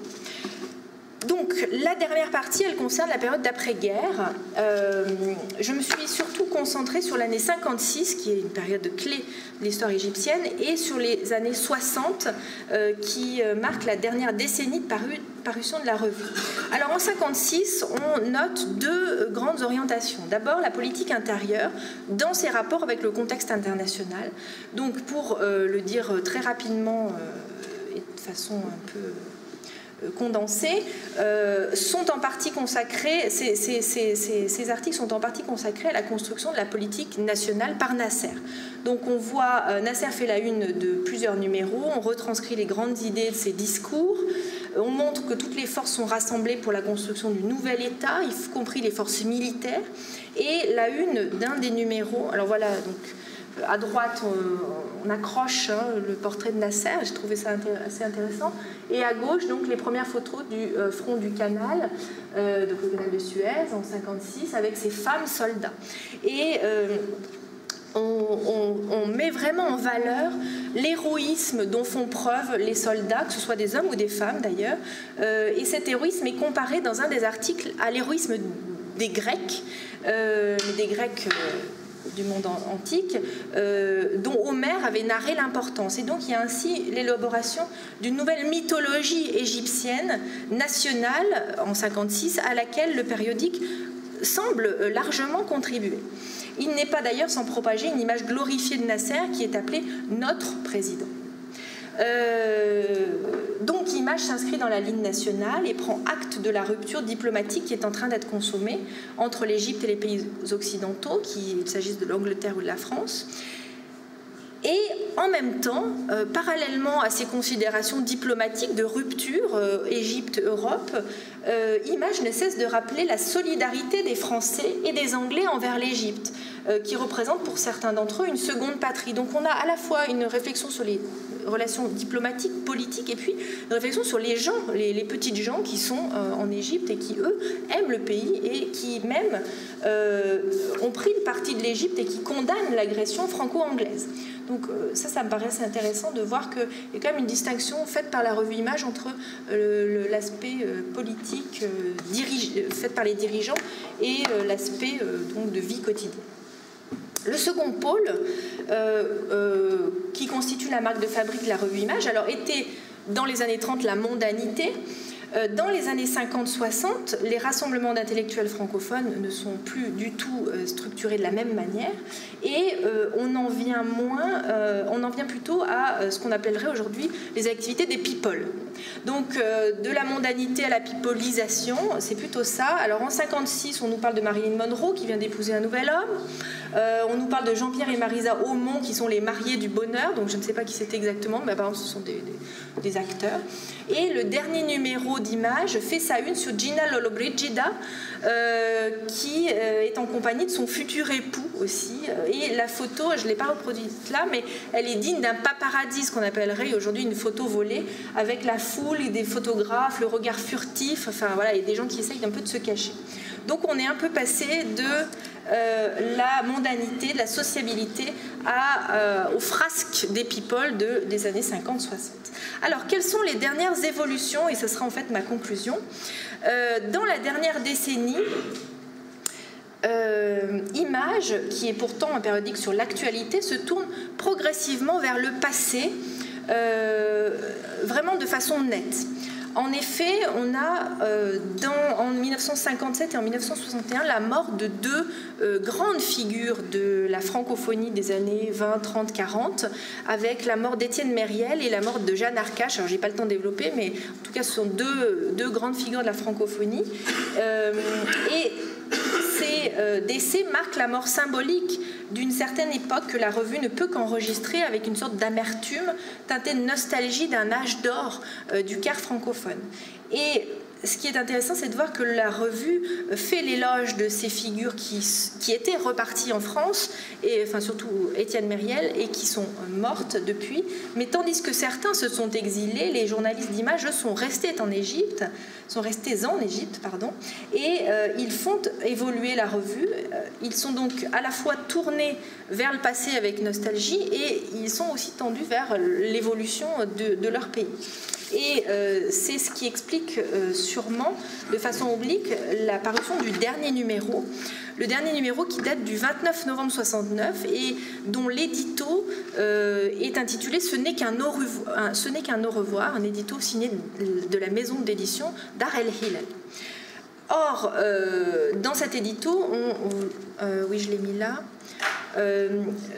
Donc, la dernière partie, elle concerne la période d'après-guerre. Euh, je me suis surtout concentré sur l'année cinquante-six, qui est une période clé de l'histoire égyptienne, et sur les années soixante, euh, qui euh, marquent la dernière décennie de paru, parution de la revue. Alors en cinquante-six, on note deux grandes orientations. D'abord, la politique intérieure dans ses rapports avec le contexte international. Donc pour euh, le dire très rapidement euh, et de façon un peu condensés, euh, sont en partie consacrés, ces, ces, ces, ces articles sont en partie consacrés à la construction de la politique nationale par Nasser. Donc on voit, euh, Nasser fait la une de plusieurs numéros, on retranscrit les grandes idées de ses discours, on montre que toutes les forces sont rassemblées pour la construction du nouvel État, y compris les forces militaires, et la une d'un des numéros, alors voilà, donc à droite, on, on accroche hein, le portrait de Nasser, j'ai trouvé ça assez intéressant. Et à gauche, donc, les premières photos du euh, front du canal, euh, donc le canal de Suez en cinquante-six, avec ces femmes soldats. Et euh, on, on, on met vraiment en valeur l'héroïsme dont font preuve les soldats, que ce soit des hommes ou des femmes d'ailleurs. Euh, et cet héroïsme est comparé dans un des articles à l'héroïsme des Grecs, euh, des Grecs. Euh, du monde antique, euh, dont Homère avait narré l'importance. Et donc il y a ainsi l'élaboration d'une nouvelle mythologie égyptienne nationale en cinquante-six à laquelle le périodique semble largement contribuer. Il n'est pas d'ailleurs sans propager une image glorifiée de Nasser qui est appelée notre président. Euh, donc l'image s'inscrit dans la ligne nationale et prend acte de la rupture diplomatique qui est en train d'être consommée entre l'Égypte et les pays occidentaux, qu'il s'agisse de l'Angleterre ou de la France. Et en même temps, euh, parallèlement à ces considérations diplomatiques de rupture euh, Égypte-Europe, euh, Image ne cesse de rappeler la solidarité des Français et des Anglais envers l'Égypte, euh, qui représente pour certains d'entre eux une seconde patrie. Donc on a à la fois une réflexion sur les relations diplomatiques, politiques, et puis une réflexion sur les gens, les, les petites gens qui sont euh, en Égypte et qui, eux, aiment le pays et qui même euh, ont pris le parti de l'Égypte et qui condamnent l'agression franco-anglaise. Donc ça, ça me paraît assez intéressant de voir qu'il y a quand même une distinction faite par la revue Image entre euh, l'aspect euh, politique euh, dirige, fait par les dirigeants et euh, l'aspect euh, donc de vie quotidienne. Le second pôle, euh, euh, qui constitue la marque de fabrique de la revue Image, alors était dans les années trente la mondanité. Dans les années cinquante soixante, les rassemblements d'intellectuels francophones ne sont plus du tout structurés de la même manière et euh, on en vient moins, euh, on en vient plutôt à ce qu'on appellerait aujourd'hui les activités des people. Donc euh, de la mondanité à la pipolisation, c'est plutôt ça. Alors en cinquante-six, on nous parle de Marilyn Monroe qui vient d'épouser un nouvel homme. Euh, on nous parle de Jean-Pierre et Marisa Aumont qui sont les mariés du bonheur, donc je ne sais pas qui c'était exactement, mais apparemment ce sont des, des, des acteurs. Et le dernier numéro d'Image fait sa une sur Gina Lollobrigida, euh, qui euh, est en compagnie de son futur époux aussi. Et la photo, je ne l'ai pas reproduite là, mais elle est digne d'un paparazzi, ce qu'on appellerait aujourd'hui une photo volée, avec la foule et des photographes, le regard furtif, enfin voilà, il y a des gens qui essayent un peu de se cacher. Donc on est un peu passé de euh, la mondanité, de la sociabilité à, euh, aux frasques des people de, des années cinquante soixante. Alors quelles sont les dernières évolutions, et ce sera en fait ma conclusion. Euh, dans la dernière décennie, euh, Image, qui est pourtant un périodique sur l'actualité, se tourne progressivement vers le passé, euh, vraiment de façon nette. En effet, on a euh, dans, en mille neuf cent cinquante-sept et en mille neuf cent soixante et un la mort de deux euh, grandes figures de la francophonie des années vingt, trente, quarante, avec la mort d'Étienne Mériel et la mort de Jeanne Arcache. Alors, j'ai pas le temps de développer, mais en tout cas, ce sont deux, deux grandes figures de la francophonie. Euh, et ces euh, décès marquent la mort symbolique d'une certaine époque que la revue ne peut qu'enregistrer avec une sorte d'amertume teintée de nostalgie d'un âge d'or euh, du quart francophone. Et ce qui est intéressant, c'est de voir que la revue fait l'éloge de ces figures qui, qui étaient reparties en France, et enfin surtout Étienne Mériel, et qui sont mortes depuis. Mais tandis que certains se sont exilés, les journalistes d'Image sont restés en Égypte, sont restés en Égypte, pardon, et euh, ils font évoluer la revue. Ils sont donc à la fois tournés vers le passé avec nostalgie, et ils sont aussi tendus vers l'évolution de, de leur pays. Et euh, c'est ce qui explique euh, sûrement, de façon oblique, la parution du dernier numéro. Le dernier numéro qui date du vingt-neuf novembre soixante-neuf et dont l'édito euh, est intitulé « Ce n'est qu'un au, ce n'est qu'un au revoir », un édito signé de la maison d'édition Dar el-Hilal. Or, euh, dans cet édito, on, on, euh, oui, je l'ai mis là, euh,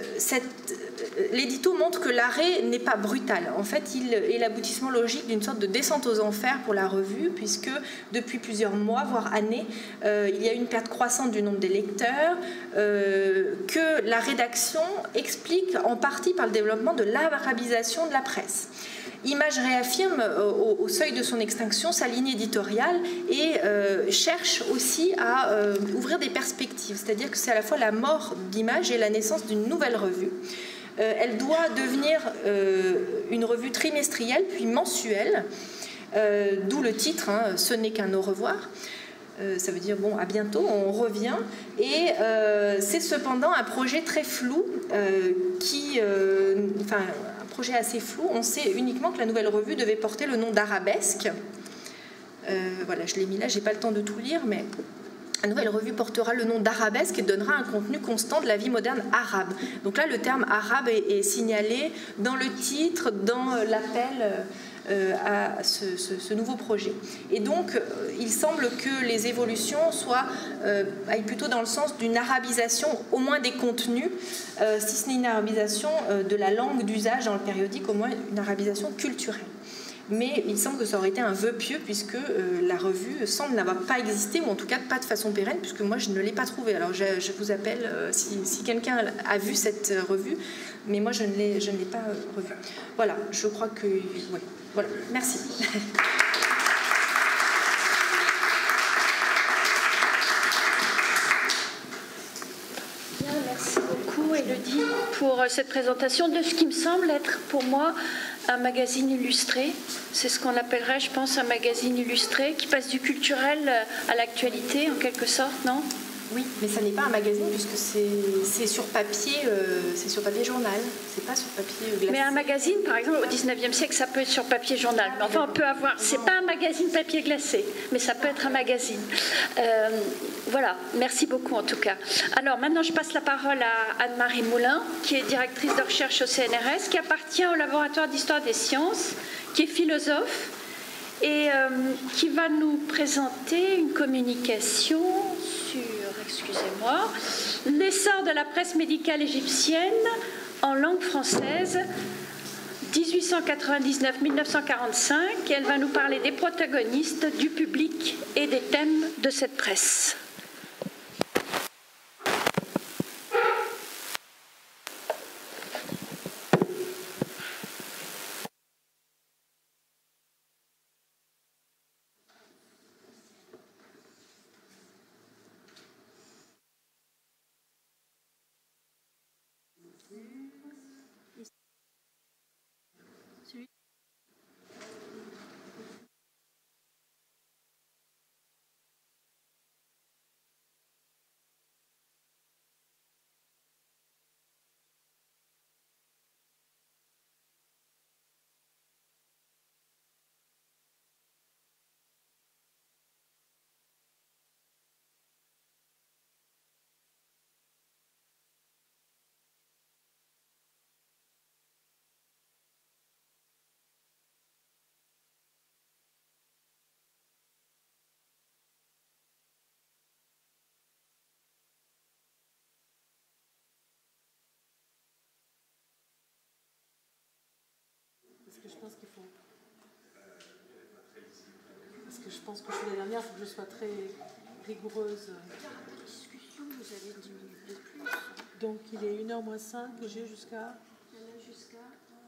l'édito montre que l'arrêt n'est pas brutal. En fait, il est l'aboutissement logique d'une sorte de descente aux enfers pour la revue, puisque depuis plusieurs mois, voire années, euh, il y a une perte croissante du nombre des lecteurs, euh, que la rédaction explique en partie par le développement de l'arabisation de la presse. Image réaffirme au, au seuil de son extinction sa ligne éditoriale et euh, cherche aussi à euh, ouvrir des perspectives, c'est-à-dire que c'est à la fois la mort d'Image et la naissance d'une nouvelle revue. Euh, elle doit devenir euh, une revue trimestrielle puis mensuelle, euh, d'où le titre, hein, Ce n'est qu'un au revoir. Euh, ça veut dire, bon, à bientôt, on revient. Et euh, c'est cependant un projet très flou, euh, qui, euh, enfin, un projet assez flou. On sait uniquement que la nouvelle revue devait porter le nom d'Arabesque. Euh, voilà, je l'ai mis là, j'ai pas le temps de tout lire, mais la nouvelle revue portera le nom d'Arabesque et donnera un contenu constant de la vie moderne arabe. Donc là, le terme arabe est, est signalé dans le titre, dans l'appel euh, à ce, ce, ce nouveau projet. Et donc, euh, il semble que les évolutions soient, euh, aillent plutôt dans le sens d'une arabisation, au moins des contenus, euh, si ce n'est une arabisation euh, de la langue d'usage dans le périodique, au moins une arabisation culturelle. Mais il semble que ça aurait été un vœu pieux puisque euh, la revue semble n'avoir pas existé, ou en tout cas pas de façon pérenne, puisque moi je ne l'ai pas trouvée. Alors je, je vous appelle euh, si, si quelqu'un a vu cette euh, revue, mais moi je ne l'ai, je ne l'ai pas euh, revue. Voilà, je crois que... Ouais, voilà, merci. Bien, merci beaucoup Élodie pour cette présentation de ce qui me semble être pour moi un magazine illustré. C'est ce qu'on appellerait, je pense, un magazine illustré qui passe du culturel à l'actualité, en quelque sorte, non ? Oui, mais ça n'est pas un magazine puisque c'est sur papier, euh, c'est sur papier journal, c'est pas sur papier glacé. Mais un magazine, par exemple, au dix-neuvième siècle, ça peut être sur papier journal. Mais enfin, on peut avoir. C'est pas un magazine papier glacé, mais ça peut être un magazine. Euh, voilà. Merci beaucoup en tout cas. Alors maintenant, je passe la parole à Anne-Marie Moulin, qui est directrice de recherche au C N R S, qui appartient au laboratoire d'histoire des sciences, qui est philosophe et euh, qui va nous présenter une communication sur, excusez-moi, l'essor de la presse médicale égyptienne en langue française dix-huit cent quatre-vingt-dix-neuf à mille neuf cent quarante-cinq, et elle va nous parler des protagonistes, du public et des thèmes de cette presse. Que je pense qu'il faut. Parce que je pense que je suis la dernière, il faut que je sois très rigoureuse. Discussion, vous avez dix minutes de plus. Donc il est une heure moins cinq que j'ai jusqu'à. Jusqu'à.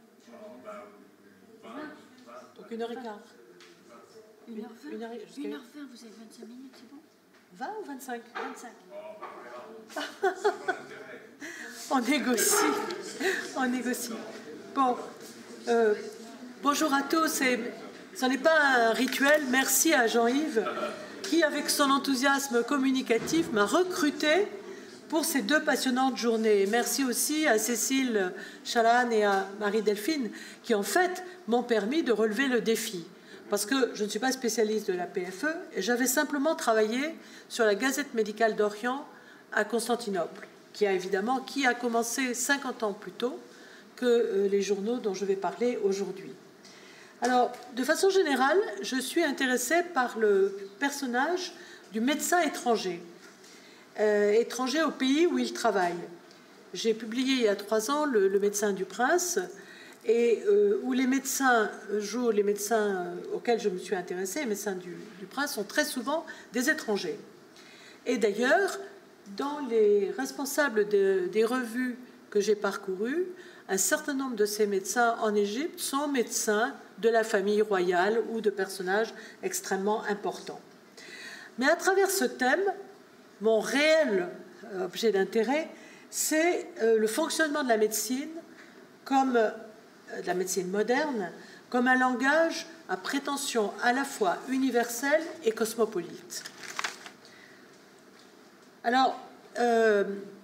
Donc une heure et quart. une heure vingt. Une heure une heure vingt, vous avez vingt-cinq minutes, c'est bon ? vingt ou vingt-cinq ? vingt-cinq. On négocie. On négocie. Bon. Euh, bonjour à tous. Et ce n'est pas un rituel. Merci à Jean-Yves qui, avec son enthousiasme communicatif, m'a recruté pour ces deux passionnantes journées. Merci aussi à Cécile Chalanne et à Marie-Delphine qui, en fait, m'ont permis de relever le défi. Parce que je ne suis pas spécialiste de la P F E et j'avais simplement travaillé sur la Gazette médicale d'Orient à Constantinople, qui a évidemment qui a commencé cinquante ans plus tôt que les journaux dont je vais parler aujourd'hui. Alors, de façon générale, je suis intéressée par le personnage du médecin étranger, euh, étranger au pays où il travaille. J'ai publié il y a trois ans le, le Médecin du Prince, et euh, où les médecins jouent, les médecins auxquels je me suis intéressée, les médecins du, du Prince, sont très souvent des étrangers. Et d'ailleurs, dans les responsables de, des revues que j'ai parcourues, un certain nombre de ces médecins en Égypte sont médecins de la famille royale ou de personnages extrêmement importants. Mais à travers ce thème, mon réel objet d'intérêt, c'est euh, le fonctionnement de la médecine comme euh, de la médecine moderne, comme un langage à prétention à la fois universelle et cosmopolite. Alors, euh,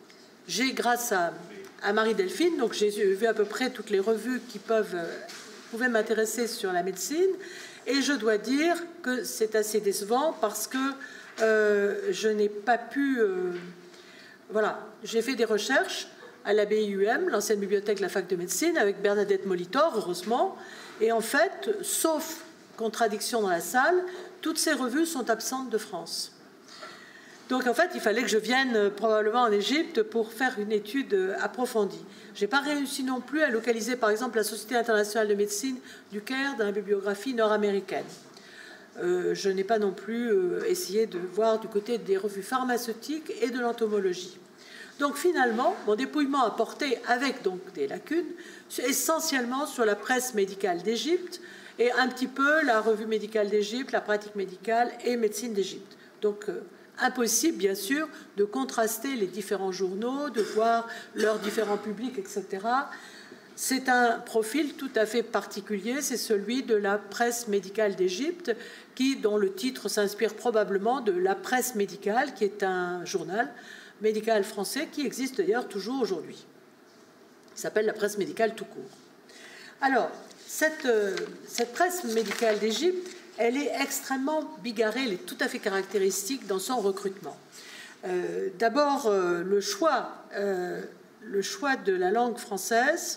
j'ai, grâce à, à Marie-Delphine, donc j'ai vu à peu près toutes les revues qui peuvent, euh, pouvaient m'intéresser sur la médecine, et je dois dire que c'est assez décevant parce que euh, je n'ai pas pu... Euh, voilà, j'ai fait des recherches à la B I U M, l'ancienne bibliothèque de la fac de médecine, avec Bernadette Molitor, heureusement. Et en fait, sauf contradiction dans la salle, toutes ces revues sont absentes de France. Donc en fait, il fallait que je vienne probablement en Égypte pour faire une étude approfondie. Je n'ai pas réussi non plus à localiser, par exemple, la Société internationale de médecine du Caire dans la bibliographie nord-américaine. Euh, je n'ai pas non plus euh, essayé de voir du côté des revues pharmaceutiques et de l'entomologie. Donc finalement, mon dépouillement a porté, avec donc des lacunes, essentiellement sur la presse médicale d'Égypte et un petit peu la revue médicale d'Égypte, la pratique médicale et médecine d'Égypte. Donc euh, impossible, bien sûr, de contraster les différents journaux, de voir leurs différents publics, et cetera. C'est un profil tout à fait particulier, c'est celui de la presse médicale d'Égypte, qui, dont le titre s'inspire probablement de La Presse médicale, qui est un journal médical français qui existe d'ailleurs toujours aujourd'hui. Il s'appelle la presse médicale tout court. Alors, cette, euh, cette presse médicale d'Égypte, elle est extrêmement bigarrée, elle est tout à fait caractéristique dans son recrutement. Euh, D'abord, euh, le choix, euh, le choix de la langue française.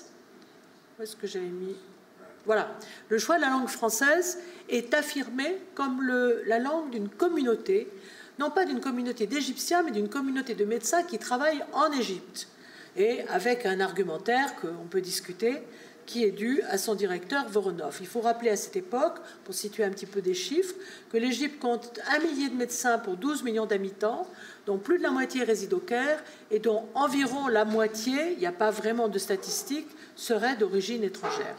Où est-ce que j'avais mis? Voilà. Le choix de la langue française est affirmé comme le, la langue d'une communauté, non pas d'une communauté d'Égyptiens, mais d'une communauté de médecins qui travaillent en Égypte, et avec un argumentaire qu'on peut discuter, qui est dû à son directeur Voronov. Il faut rappeler à cette époque, pour situer un petit peu des chiffres, que l'Égypte compte un millier de médecins pour douze millions d'habitants, dont plus de la moitié résident au Caire, et dont environ la moitié, il n'y a pas vraiment de statistiques, serait d'origine étrangère.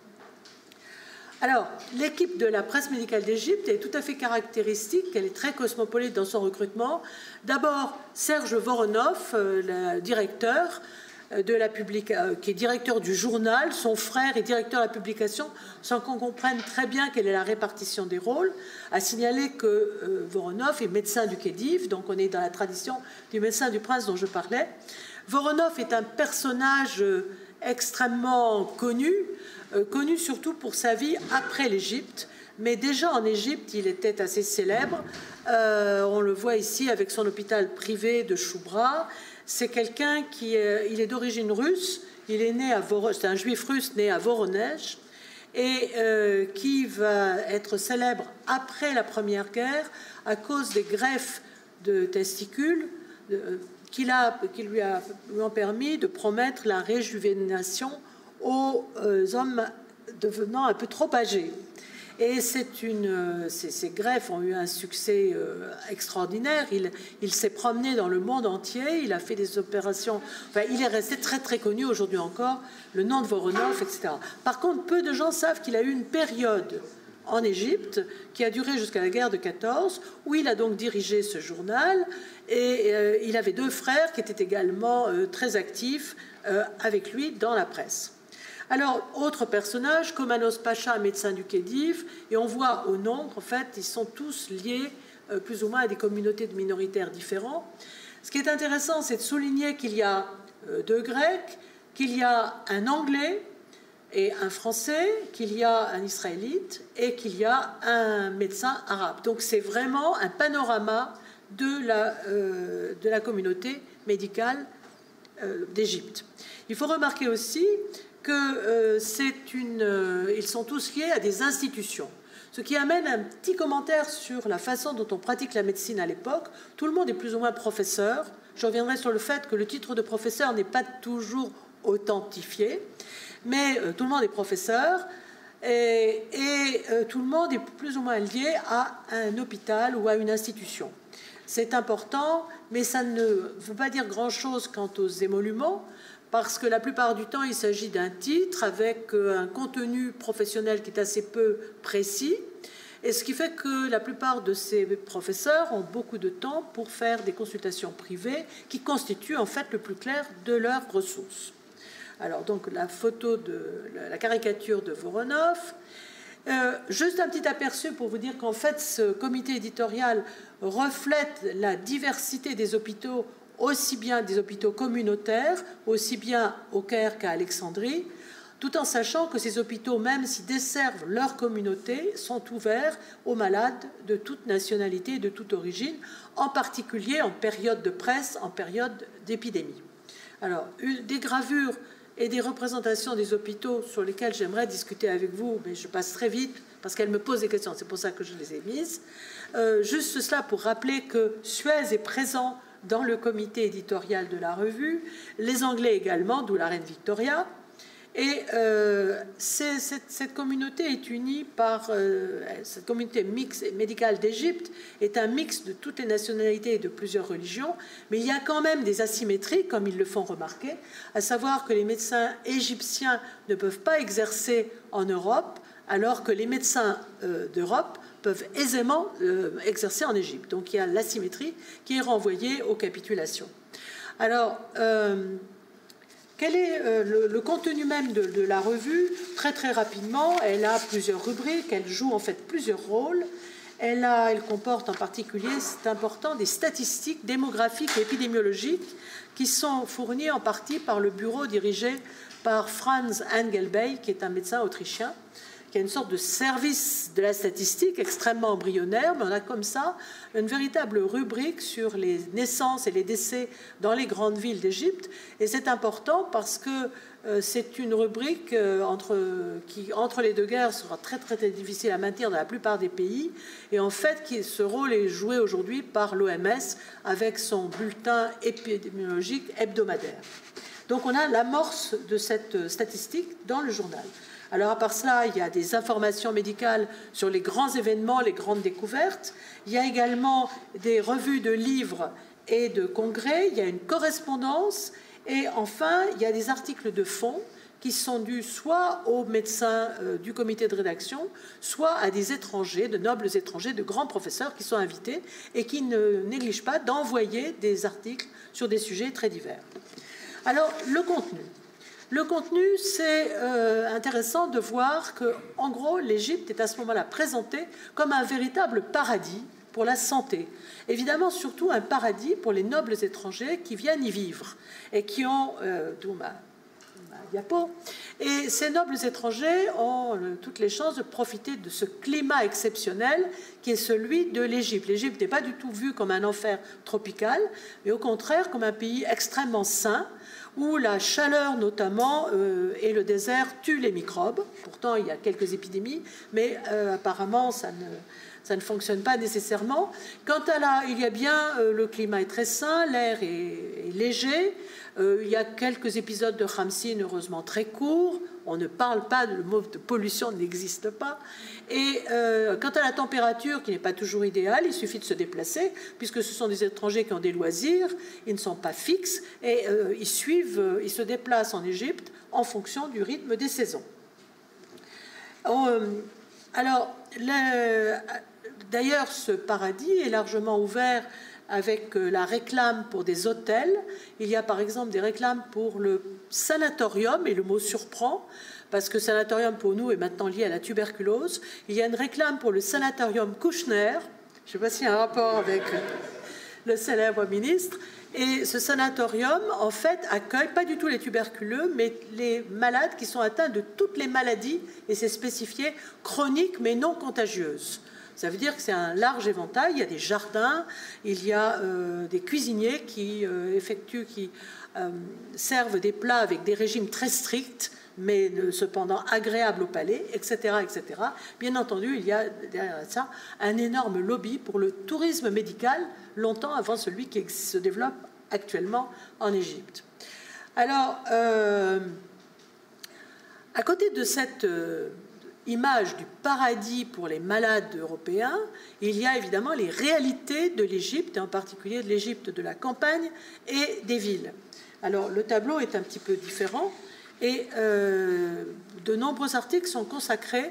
Alors, l'équipe de la presse médicale d'Égypte est tout à fait caractéristique, elle est très cosmopolite dans son recrutement. D'abord, Serge Voronov, euh, le directeur de la public... euh, qui est directeur du journal, son frère est directeur de la publication, sans qu'on comprenne très bien quelle est la répartition des rôles, a signalé que euh, Voronov est médecin du Khedive, donc on est dans la tradition du médecin du prince dont je parlais. Voronov est un personnage euh, extrêmement connu, Euh, connu surtout pour sa vie après l'Égypte, mais déjà en Égypte, il était assez célèbre. Euh, on le voit ici avec son hôpital privé de Choubra. C'est quelqu'un qui est, il est d'origine russe. Il est né à Voro, c'est un juif russe né à Voronezh et euh, qui va être célèbre après la Première Guerre à cause des greffes de testicules euh, qui, a, qui lui, a, lui ont permis de promettre la réjuvénation aux euh, hommes devenant un peu trop âgés. Et c'est une, euh, ces, ces greffes ont eu un succès euh, extraordinaire. Il, il s'est promené dans le monde entier, il a fait des opérations, enfin, il est resté très très connu aujourd'hui encore, le nom de Voronov, et cetera. Par contre, peu de gens savent qu'il a eu une période en Égypte qui a duré jusqu'à la guerre de quatorze, où il a donc dirigé ce journal, et euh, il avait deux frères qui étaient également euh, très actifs euh, avec lui dans la presse. Alors, autre personnage, Komanos Pacha, médecin du Khedive, et on voit au nombre, en fait, ils sont tous liés euh, plus ou moins à des communautés de minoritaires différents. Ce qui est intéressant, c'est de souligner qu'il y a euh, deux Grecs, qu'il y a un Anglais et un Français, qu'il y a un Israélite et qu'il y a un médecin arabe. Donc c'est vraiment un panorama de la, euh, de la communauté médicale euh, d'Égypte. Il faut remarquer aussi que euh, c'est une, euh, ils sont tous liés à des institutions. Ce qui amène un petit commentaire sur la façon dont on pratique la médecine à l'époque. Tout le monde est plus ou moins professeur. Je reviendrai sur le fait que le titre de professeur n'est pas toujours authentifié, mais euh, tout le monde est professeur et, et euh, tout le monde est plus ou moins lié à un hôpital ou à une institution. C'est important, mais ça ne veut pas dire grand-chose quant aux émoluments, parce que la plupart du temps, il s'agit d'un titre avec un contenu professionnel qui est assez peu précis, et ce qui fait que la plupart de ces professeurs ont beaucoup de temps pour faire des consultations privées qui constituent en fait le plus clair de leurs ressources. Alors donc la photo de la caricature de Voronov. Euh, juste un petit aperçu pour vous dire qu'en fait ce comité éditorial reflète la diversité des hôpitaux, aussi bien des hôpitaux communautaires, aussi bien au Caire qu'à Alexandrie, tout en sachant que ces hôpitaux, même s'ils desservent leur communauté, sont ouverts aux malades de toute nationalité et de toute origine, en particulier en période de presse, en période d'épidémie. Alors, des gravures et des représentations des hôpitaux sur lesquels j'aimerais discuter avec vous, mais je passe très vite parce qu'elles me posent des questions, c'est pour ça que je les ai mises. Euh, juste cela pour rappeler que Suez est présent dans le comité éditorial de la revue, les Anglais également, d'où la reine Victoria. Et euh, cette, cette communauté est unie par... Euh, cette communauté mixte médicale d'Égypte est un mix de toutes les nationalités et de plusieurs religions, mais il y a quand même des asymétries, comme ils le font remarquer, à savoir que les médecins égyptiens ne peuvent pas exercer en Europe, alors que les médecins euh, d'Europe peuvent aisément euh, exercer en Égypte. Donc il y a l'asymétrie qui est renvoyée aux capitulations. Alors... Euh, Quel est euh, le, le contenu même de, de la revue? Très très rapidement, elle a plusieurs rubriques, elle joue en fait plusieurs rôles. Elle, a, elle comporte en particulier, c'est important, des statistiques démographiques et épidémiologiques qui sont fournies en partie par le bureau dirigé par Franz Engelbey, qui est un médecin autrichien, qui a une sorte de service de la statistique extrêmement embryonnaire, mais on a comme ça une véritable rubrique sur les naissances et les décès dans les grandes villes d'Égypte. Et c'est important parce que euh, c'est une rubrique euh, entre, qui, entre les deux guerres, sera très, très très difficile à maintenir dans la plupart des pays. Et en fait, qui, ce rôle est joué aujourd'hui par l'O M S avec son bulletin épidémiologique hebdomadaire. Donc on a l'amorce de cette statistique dans le journal. Alors à part cela, il y a des informations médicales sur les grands événements, les grandes découvertes. Il y a également des revues de livres et de congrès. Il y a une correspondance. Et enfin, il y a des articles de fond qui sont dus soit aux médecins euh, du comité de rédaction, soit à des étrangers, de nobles étrangers, de grands professeurs qui sont invités et qui ne négligent pas d'envoyer des articles sur des sujets très divers. Alors, le contenu. Le contenu, c'est euh, intéressant de voir que, en gros, l'Égypte est à ce moment-là présentée comme un véritable paradis pour la santé. Évidemment, surtout un paradis pour les nobles étrangers qui viennent y vivre et qui ont, euh, d'où ma, ma diapo, et ces nobles étrangers ont euh, toutes les chances de profiter de ce climat exceptionnel qui est celui de l'Égypte. L'Égypte n'est pas du tout vue comme un enfer tropical, mais au contraire comme un pays extrêmement sain, où la chaleur notamment euh, et le désert tuent les microbes. Pourtant, il y a quelques épidémies, mais euh, apparemment, ça ne, ça ne fonctionne pas nécessairement. Quant à là, il y a bien, euh, le climat est très sain, l'air est, est léger, euh, il y a quelques épisodes de Khamsin, heureusement très courts, on ne parle pas, le mot de pollution n'existe pas. Et euh, quant à la température, qui n'est pas toujours idéale, il suffit de se déplacer, puisque ce sont des étrangers qui ont des loisirs, ils ne sont pas fixes, et euh, ils suivent, euh, ils se déplacent en Égypte en fonction du rythme des saisons. Euh, alors, d'ailleurs, ce paradis est largement ouvert avec la réclame pour des hôtels. Il y a par exemple des réclames pour le sanatorium, et le mot surprend, parce que sanatorium pour nous est maintenant lié à la tuberculose. Il y a une réclame pour le sanatorium Kouchner, je ne sais pas s'il y a un rapport avec le célèbre ministre. Et ce sanatorium, en fait, accueille pas du tout les tuberculeux, mais les malades qui sont atteints de toutes les maladies, et c'est spécifié, chroniques mais non contagieuses. Ça veut dire que c'est un large éventail. Il y a des jardins, il y a euh, des cuisiniers qui euh, effectuent, qui euh, servent des plats avec des régimes très stricts, mais euh, cependant agréables au palais, et cetera, et cetera. Bien entendu, il y a derrière ça un énorme lobby pour le tourisme médical, longtemps avant celui qui se développe actuellement en Égypte. Alors, euh, à côté de cette euh, image du paradis pour les malades européens, il y a évidemment les réalités de l'Égypte, et en particulier de l'Égypte de la campagne et des villes. Alors, le tableau est un petit peu différent, et euh, de nombreux articles sont consacrés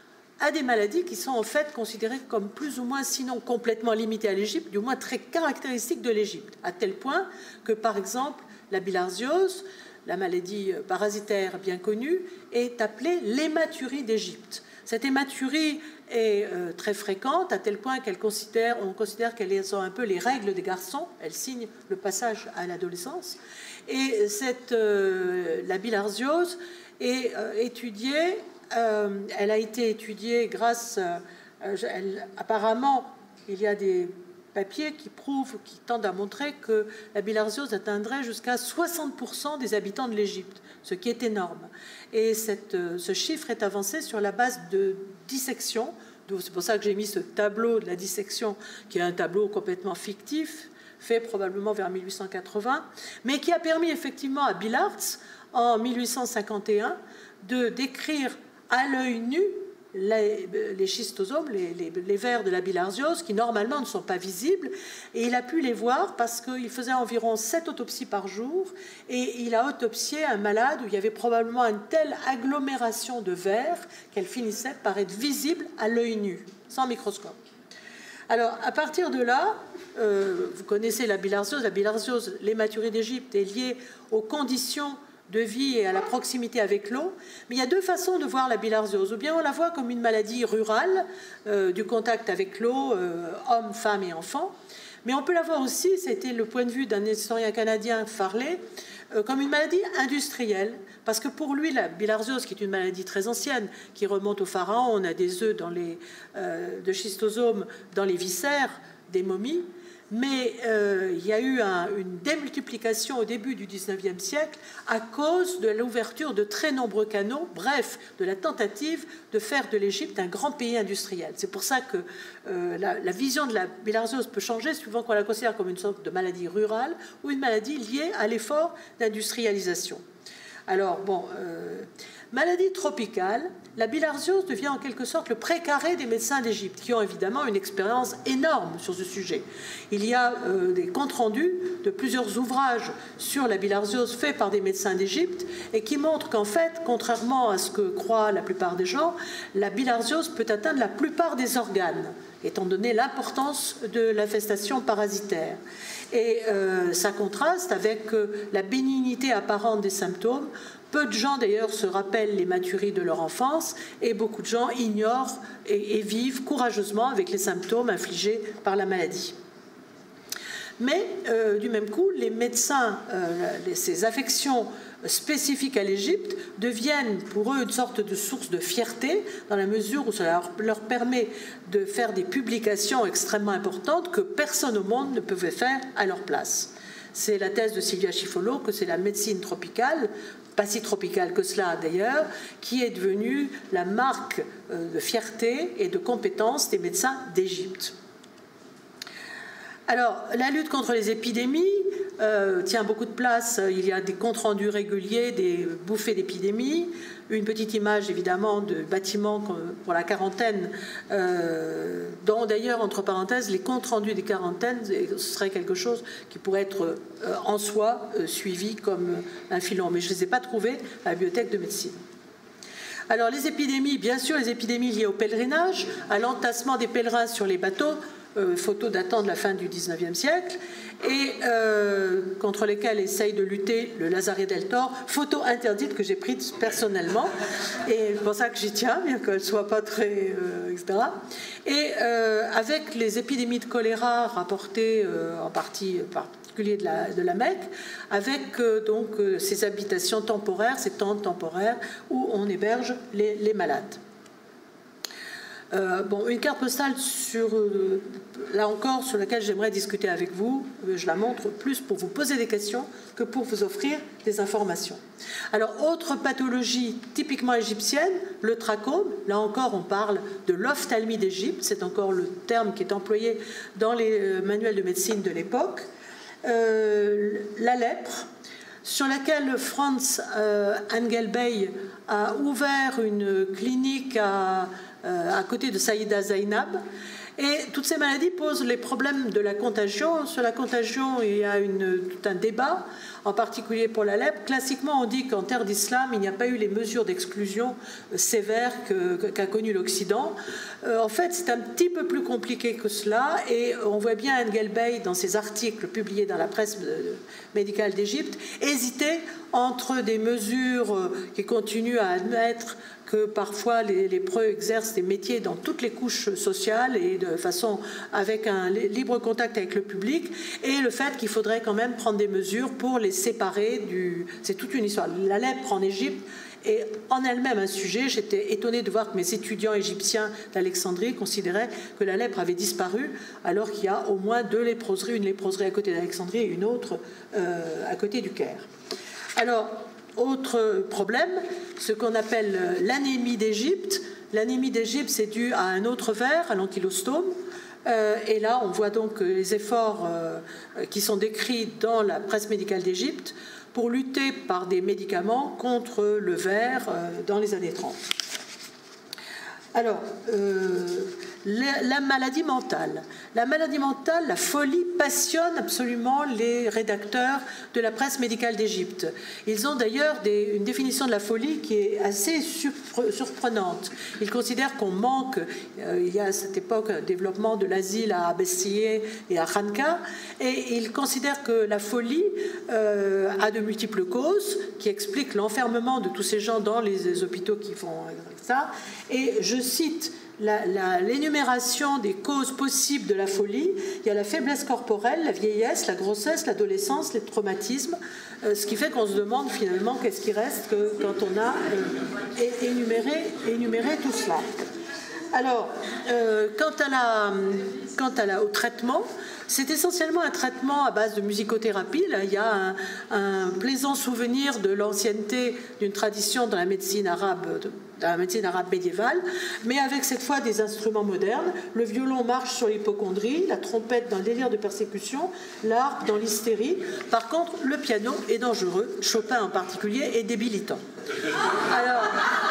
à des maladies qui sont en fait considérées comme plus ou moins, sinon complètement limitées à l'Égypte, du moins très caractéristiques de l'Égypte, à tel point que, par exemple, la bilharziose, la maladie parasitaire bien connue, est appelée l'hématurie d'Égypte. Cette hématurie est euh, très fréquente, à tel point qu'on considère, on considère qu'elles sont un peu les règles des garçons, elles signent le passage à l'adolescence. Et cette, euh, la bilharziose est euh, étudiée. Euh, elle a été étudiée grâce, euh, elle, apparemment, il y a des papiers qui prouvent, qui tendent à montrer que la bilharziose atteindrait jusqu'à soixante pour cent des habitants de l'Égypte, ce qui est énorme. Et cette, euh, ce chiffre est avancé sur la base de dissection. C'est pour ça que j'ai mis ce tableau de la dissection, qui est un tableau complètement fictif, fait probablement vers mille huit cent quatre-vingts, mais qui a permis effectivement à Bilharz, en mille huit cent cinquante et un, de décrire à l'œil nu les, les schistosomes, les, les, les vers de la bilharziose, qui normalement ne sont pas visibles, et il a pu les voir parce qu'il faisait environ sept autopsies par jour, et il a autopsié un malade où il y avait probablement une telle agglomération de vers qu'elle finissait par être visible à l'œil nu, sans microscope. Alors, à partir de là, euh, vous connaissez la bilharziose. La bilharziose, l'hématurie d'Égypte, est liée aux conditions de vie et à la proximité avec l'eau. Mais il y a deux façons de voir la bilharziose. Ou bien on la voit comme une maladie rurale, euh, du contact avec l'eau, euh, hommes, femmes et enfants. Mais on peut la voir aussi, c'était le point de vue d'un historien canadien, Farley, euh, comme une maladie industrielle. Parce que pour lui, la bilharziose, qui est une maladie très ancienne, qui remonte au pharaon, on a des œufs dans les, euh, de schistosomes dans les viscères des momies. Mais euh, il y a eu un, une démultiplication au début du dix-neuvième siècle à cause de l'ouverture de très nombreux canaux, bref, de la tentative de faire de l'Égypte un grand pays industriel. C'est pour ça que euh, la, la vision de la bilharziose peut changer suivant qu'on la considère comme une sorte de maladie rurale ou une maladie liée à l'effort d'industrialisation. Alors, bon, euh, maladie tropicale, la bilharziose devient en quelque sorte le précaré des médecins d'Égypte, qui ont évidemment une expérience énorme sur ce sujet. Il y a euh, des comptes rendus de plusieurs ouvrages sur la bilharziose faits par des médecins d'Égypte et qui montrent qu'en fait, contrairement à ce que croient la plupart des gens, la bilharziose peut atteindre la plupart des organes, étant donné l'importance de l'infestation parasitaire. Et euh, ça contraste avec euh, la bénignité apparente des symptômes. Peu de gens, d'ailleurs, se rappellent l'hématurie de leur enfance et beaucoup de gens ignorent et, et vivent courageusement avec les symptômes infligés par la maladie. Mais, euh, du même coup, les médecins, euh, les, ces affections spécifiques à l'Égypte deviennent pour eux une sorte de source de fierté dans la mesure où ça leur, leur permet de faire des publications extrêmement importantes que personne au monde ne pouvait faire à leur place. C'est la thèse de Silvia Schifolo que c'est la médecine tropicale, pas si tropicale que cela d'ailleurs, qui est devenue la marque de fierté et de compétence des médecins d'Égypte. Alors, la lutte contre les épidémies euh, tient beaucoup de place. Il y a des comptes rendus réguliers, des bouffées d'épidémies. Une petite image, évidemment, de bâtiments pour la quarantaine, euh, dont d'ailleurs, entre parenthèses, les comptes rendus des quarantaines, ce serait quelque chose qui pourrait être euh, en soi euh, suivi comme un filon. Mais je ne les ai pas trouvés à la bibliothèque de médecine. Alors, les épidémies, bien sûr, les épidémies liées au pèlerinage, à l'entassement des pèlerins sur les bateaux. euh, photos datant de la fin du dix-neuvième siècle, et euh, contre lesquelles essaye de lutter le Lazaret del Tor, photo interdite que j'ai prise personnellement, et c'est pour ça que j'y tiens, bien qu'elle ne soit pas très... Euh, et cetera. Et euh, avec les épidémies de choléra rapportées euh, en partie par de la, de la Mecque, avec euh, donc euh, ces habitations temporaires, ces tentes temporaires où on héberge les, les malades. Euh, bon, une carte postale sur, euh, là encore, sur laquelle j'aimerais discuter avec vous. Je la montre plus pour vous poser des questions que pour vous offrir des informations. Alors, autre pathologie typiquement égyptienne, le trachome. Là encore, on parle de l'ophtalmie d'Égypte. C'est encore le terme qui est employé dans les euh, manuels de médecine de l'époque. Euh, la lèpre, sur laquelle Franz euh, Engelbey a ouvert une clinique à, euh, à côté de Saïda Zainab. Et toutes ces maladies posent les problèmes de la contagion. Sur la contagion, il y a une, tout un débat, en particulier pour la lèpre. Classiquement, on dit qu'en terre d'islam, il n'y a pas eu les mesures d'exclusion sévères que, que, qu'a connues l'Occident. Euh, en fait, c'est un petit peu plus compliqué que cela. Et on voit bien Engelbey, dans ses articles publiés dans la presse médicale d'Égypte, hésiter entre des mesures qui continuent à admettre que parfois les lépreux exercent des métiers dans toutes les couches sociales et de façon avec un libre contact avec le public, et le fait qu'il faudrait quand même prendre des mesures pour les séparer du... C'est toute une histoire. La lèpre en Égypte est en elle-même un sujet. J'étais étonnée de voir que mes étudiants égyptiens d'Alexandrie considéraient que la lèpre avait disparu, alors qu'il y a au moins deux léproseries, une léproserie à côté d'Alexandrie et une autre euh, à côté du Caire. Alors, autre problème, ce qu'on appelle l'anémie d'Égypte. L'anémie d'Égypte, c'est dû à un autre ver, à l'ankylostome. Euh, et là, on voit donc les efforts euh, qui sont décrits dans la presse médicale d'Égypte pour lutter par des médicaments contre le ver euh, dans les années trente. Alors, euh, la, la maladie mentale. La maladie mentale, la folie passionne absolument les rédacteurs de la presse médicale d'Égypte. Ils ont d'ailleurs des, une définition de la folie qui est assez surprenante. Ils considèrent qu'on manque, euh, il y a à cette époque un développement de l'asile à Abessié et à Khanka, et ils considèrent que la folie euh, a de multiples causes qui expliquent l'enfermement de tous ces gens dans les, les hôpitaux qui font ça. Et je cite La, la, l'énumération des causes possibles de la folie. Il y a la faiblesse corporelle, la vieillesse, la grossesse, l'adolescence, les traumatismes, euh, ce qui fait qu'on se demande finalement qu'est-ce qui reste que, quand on a euh, énuméré, énuméré tout cela. Alors, euh, quant, à la, quant à la, au traitement, c'est essentiellement un traitement à base de musicothérapie. Là, il y a un, un plaisant souvenir de l'ancienneté d'une tradition dans la médecine arabe, de, dans la médecine arabe médiévale, mais avec cette fois des instruments modernes. Le violon marche sur l'hypocondrie, la trompette dans le délire de persécution, l'harpe dans l'hystérie. Par contre, le piano est dangereux, Chopin en particulier, est débilitant. Alors...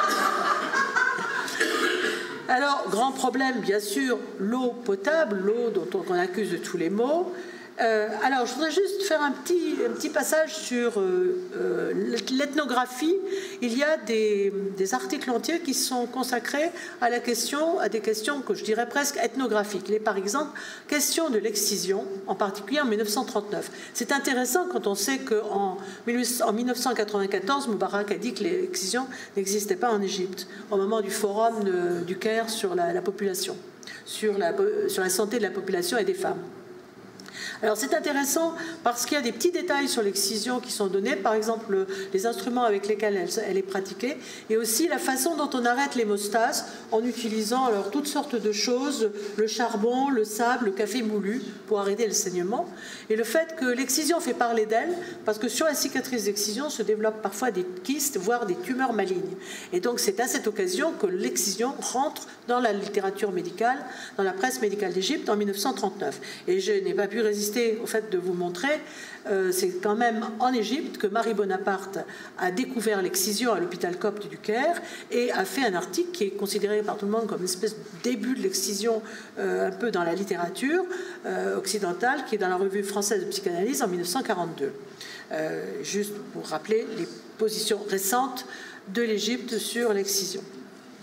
Alors, grand problème, bien sûr, l'eau potable, l'eau dont on accuse de tous les maux. Euh, alors, je voudrais juste faire un petit, un petit passage sur euh, euh, l'ethnographie. Il y a des, des articles entiers qui sont consacrés à la question, à des questions que je dirais presque ethnographiques. Il est par exemple question de l'excision, en particulier en mille neuf cent trente-neuf. C'est intéressant quand on sait qu'en en mille neuf cent quatre-vingt-quatorze, Moubarak a dit que l'excision n'existait pas en Égypte, au moment du forum de, du Caire sur la, la population, sur la, sur la santé de la population et des femmes. Alors c'est intéressant parce qu'il y a des petits détails sur l'excision qui sont donnés, par exemple les instruments avec lesquels elle, elle est pratiquée, et aussi la façon dont on arrête l'hémostase en utilisant alors toutes sortes de choses, le charbon, le sable, le café moulu pour arrêter le saignement, et le fait que l'excision fait parler d'elle parce que sur la cicatrice d'excision se développent parfois des kystes, voire des tumeurs malignes. Et donc c'est à cette occasion que l'excision rentre dans la littérature médicale, dans la presse médicale d'Égypte en mille neuf cent trente-neuf. Et je n'ai pas pu résister au fait de vous montrer, euh, c'est quand même en Égypte que Marie Bonaparte a découvert l'excision à l'hôpital copte du Caire et a fait un article qui est considéré par tout le monde comme une espèce de début de l'excision euh, un peu dans la littérature euh, occidentale, qui est dans la revue française de psychanalyse en mille neuf cent quarante-deux. Euh, juste pour rappeler les positions récentes de l'Égypte sur l'excision.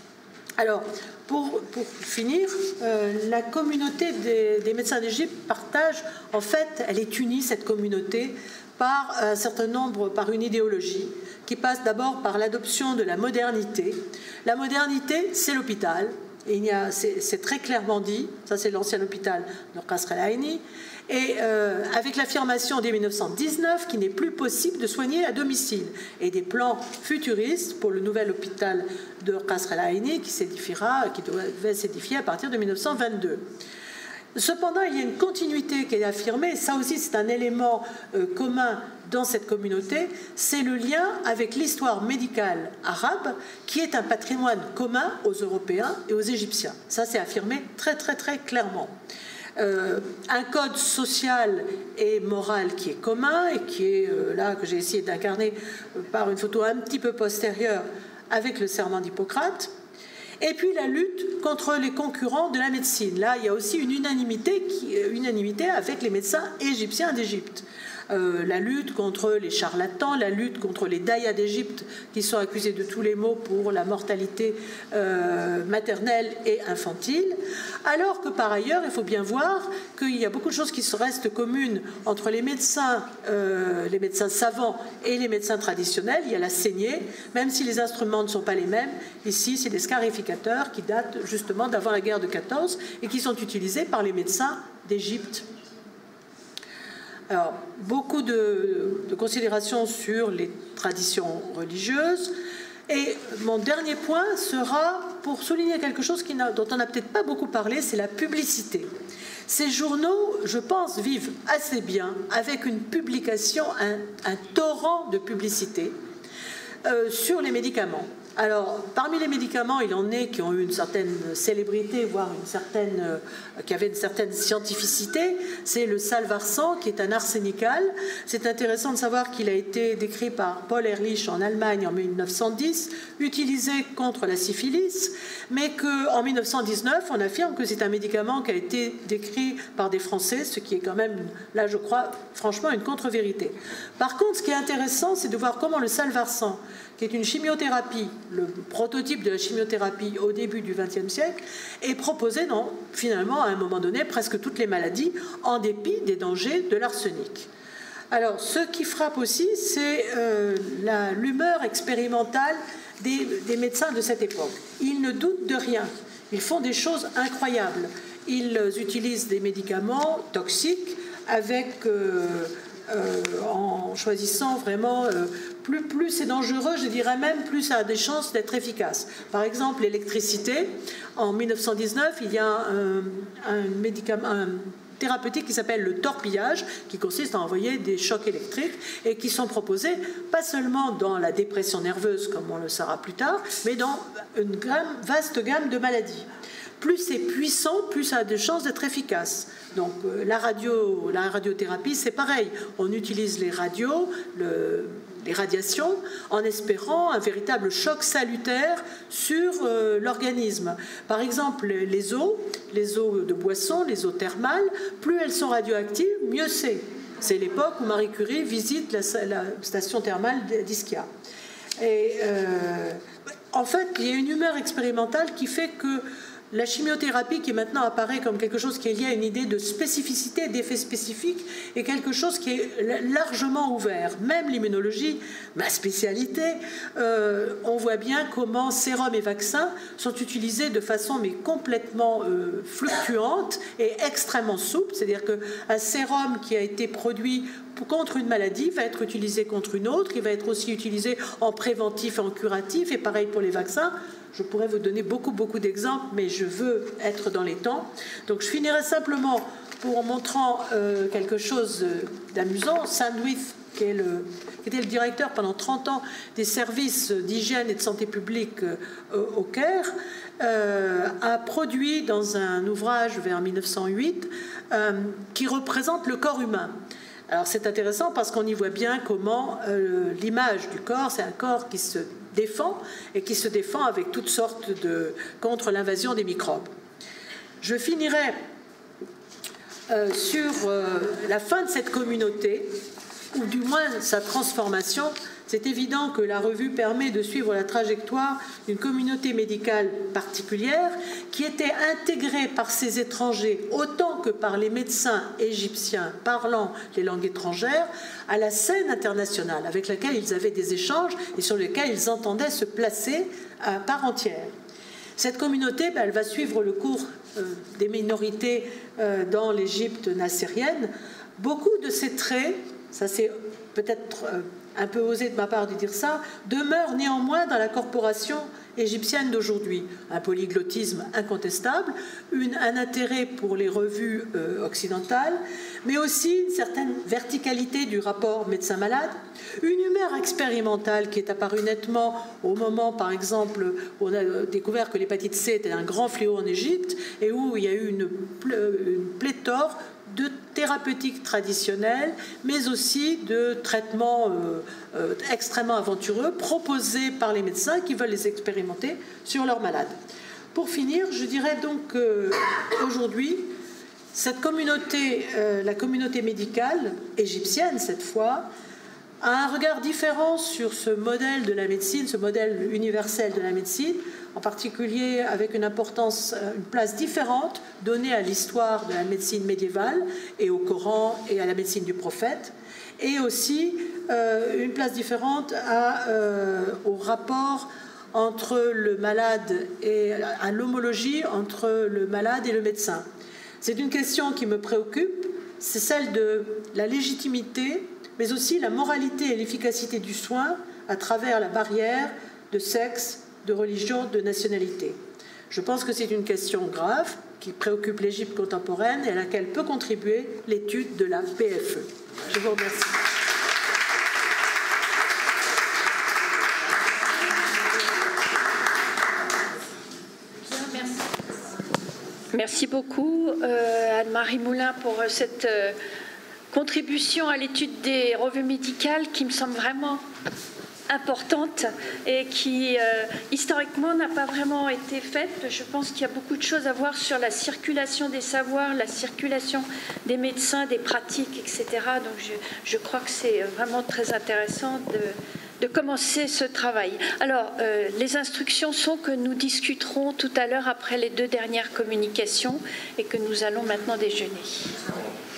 Alors, pour, pour finir, euh, la communauté des, des médecins d'Égypte partage, en fait, elle est unie, cette communauté, par un certain nombre, par une idéologie qui passe d'abord par l'adoption de la modernité. La modernité, c'est l'hôpital. C'est très clairement dit, ça c'est l'ancien hôpital de Qasr el-Aini, et euh, avec l'affirmation dès mille neuf cent dix-neuf qu'il n'est plus possible de soigner à domicile, et des plans futuristes pour le nouvel hôpital de Qasr el-Aini qui s'édifiera, qui devait s'édifier à partir de mille neuf cent vingt-deux. Cependant, il y a une continuité qui est affirmée, et ça aussi c'est un élément euh, commun dans cette communauté, c'est le lien avec l'histoire médicale arabe, qui est un patrimoine commun aux Européens et aux Égyptiens. Ça, c'est affirmé très, très, très clairement. Euh, un code social et moral qui est commun et qui est euh, là, que j'ai essayé d'incarner euh, par une photo un petit peu postérieure avec le serment d'Hippocrate. Et puis la lutte contre les concurrents de la médecine. Là, il y a aussi une unanimité, qui, unanimité avec les médecins égyptiens d'Égypte. Euh, la lutte contre les charlatans, la lutte contre les dayas d'Égypte qui sont accusés de tous les maux pour la mortalité euh, maternelle et infantile. Alors que par ailleurs, il faut bien voir qu'il y a beaucoup de choses qui restent communes entre les médecins, euh, les médecins savants et les médecins traditionnels. Il y a la saignée, même si les instruments ne sont pas les mêmes. Ici, c'est des scarificateurs qui datent justement d'avant la guerre de quatorze et qui sont utilisés par les médecins d'Égypte. Alors, beaucoup de, de considérations sur les traditions religieuses. Et mon dernier point sera pour souligner quelque chose qui dont on n'a peut-être pas beaucoup parlé, c'est la publicité. Ces journaux, je pense, vivent assez bien avec une publication, un, un torrent de publicité euh, sur les médicaments. Alors, parmi les médicaments, il en est qui ont eu une certaine célébrité, voire une certaine, euh, qui avaient une certaine scientificité. C'est le salvarsan, qui est un arsénical. C'est intéressant de savoir qu'il a été décrit par Paul Ehrlich en Allemagne en mille neuf cent dix, utilisé contre la syphilis, mais qu'en mille neuf cent dix-neuf, on affirme que c'est un médicament qui a été décrit par des Français, ce qui est quand même, là, je crois, franchement, une contre-vérité. Par contre, ce qui est intéressant, c'est de voir comment le salvarsan, qui est une chimiothérapie, le prototype de la chimiothérapie au début du vingtième siècle, est proposé dans, finalement, à un moment donné, presque toutes les maladies, en dépit des dangers de l'arsenic. Alors, ce qui frappe aussi, c'est euh, l'humeur expérimentale des, des médecins de cette époque. Ils ne doutent de rien. Ils font des choses incroyables. Ils utilisent des médicaments toxiques avec... Euh, Euh, en choisissant vraiment, euh, plus, plus c'est dangereux, je dirais même, plus ça a des chances d'être efficace. Par exemple, l'électricité. En mille neuf cent dix-neuf, il y a un, un médicament, un thérapeutique qui s'appelle le torpillage, qui consiste à envoyer des chocs électriques et qui sont proposés pas seulement dans la dépression nerveuse, comme on le saura plus tard, mais dans une gamme, vaste gamme de maladies. Plus c'est puissant, plus ça a de chances d'être efficace. Donc euh, la, radio, la radiothérapie, c'est pareil. On utilise les radios, le, les radiations, en espérant un véritable choc salutaire sur euh, l'organisme. Par exemple, les eaux, les eaux de boisson, les eaux thermales, plus elles sont radioactives, mieux c'est. C'est l'époque où Marie Curie visite la, la station thermale d'Ischia. Et euh, en fait, il y a une humeur expérimentale qui fait que la chimiothérapie, qui maintenant apparaît comme quelque chose qui est lié à une idée de spécificité, d'effet spécifique, est quelque chose qui est largement ouvert. Même l'immunologie, ma spécialité, euh, on voit bien comment sérums et vaccins sont utilisés de façon mais complètement euh, fluctuante et extrêmement souple. C'est-à-dire qu'un sérum qui a été produit contre une maladie va être utilisé contre une autre, il va être aussi utilisé en préventif et en curatif, et pareil pour les vaccins. Je pourrais vous donner beaucoup, beaucoup d'exemples, mais je veux être dans les temps. Donc je finirai simplement pour en montrant euh, quelque chose d'amusant. Sandwith, qui, est le, qui était le directeur pendant trente ans des services d'hygiène et de santé publique euh, au Caire, euh, a produit dans un ouvrage vers mille neuf cent huit euh, qui représente le corps humain. Alors c'est intéressant parce qu'on y voit bien comment euh, l'image du corps, c'est un corps qui se défend et qui se défend avec toutes sortes de contre l'invasion des microbes. Je finirai euh, sur euh, la fin de cette communauté, ou du moins sa transformation, C'est évident que la revue permet de suivre la trajectoire d'une communauté médicale particulière qui était intégrée par ces étrangers autant que par les médecins égyptiens parlant les langues étrangères à la scène internationale avec laquelle ils avaient des échanges et sur lesquels ils entendaient se placer à part entière. Cette communauté, ben, elle va suivre le cours euh, des minorités euh, dans l'Égypte nassérienne. Beaucoup de ces traits, ça c'est peut-être euh, un peu osé de ma part de dire ça, demeurent néanmoins dans la corporation égyptienne d'aujourd'hui. Un polyglottisme incontestable, une, un intérêt pour les revues euh, occidentales, mais aussi une certaine verticalité du rapport médecin-malade, une humeur expérimentale qui est apparue nettement au moment, par exemple, où on a découvert que l'hépatite C était un grand fléau en Égypte et où il y a eu une, une pléthore de thérapeutiques traditionnelles, mais aussi de traitements euh, euh, extrêmement aventureux proposés par les médecins qui veulent les expérimenter sur leurs malades. Pour finir, je dirais donc qu'aujourd'hui, cette communauté, euh, la communauté médicale égyptienne cette fois, a un regard différent sur ce modèle de la médecine, ce modèle universel de la médecine, en particulier avec une importance, une place différente donnée à l'histoire de la médecine médiévale et au Coran et à la médecine du prophète, et aussi euh, une place différente à, euh, au rapport entre le malade et à l'homologie entre le malade et le médecin. C'est une question qui me préoccupe, c'est celle de la légitimité, mais aussi la moralité et l'efficacité du soin à travers la barrière de sexe, de religion, de nationalité. Je pense que c'est une question grave qui préoccupe l'Égypte contemporaine et à laquelle peut contribuer l'étude de la P F E. Je vous remercie. Merci beaucoup euh, Anne-Marie Moulin pour cette euh, contribution à l'étude des revues médicales qui me semble vraiment importante et qui euh, historiquement n'a pas vraiment été faite. Je pense qu'il y a beaucoup de choses à voir sur la circulation des savoirs, la circulation des médecins, des pratiques, et cetera. Donc je, je crois que c'est vraiment très intéressant de, de commencer ce travail. Alors, euh, les instructions sont que nous discuterons tout à l'heure après les deux dernières communications et que nous allons maintenant déjeuner.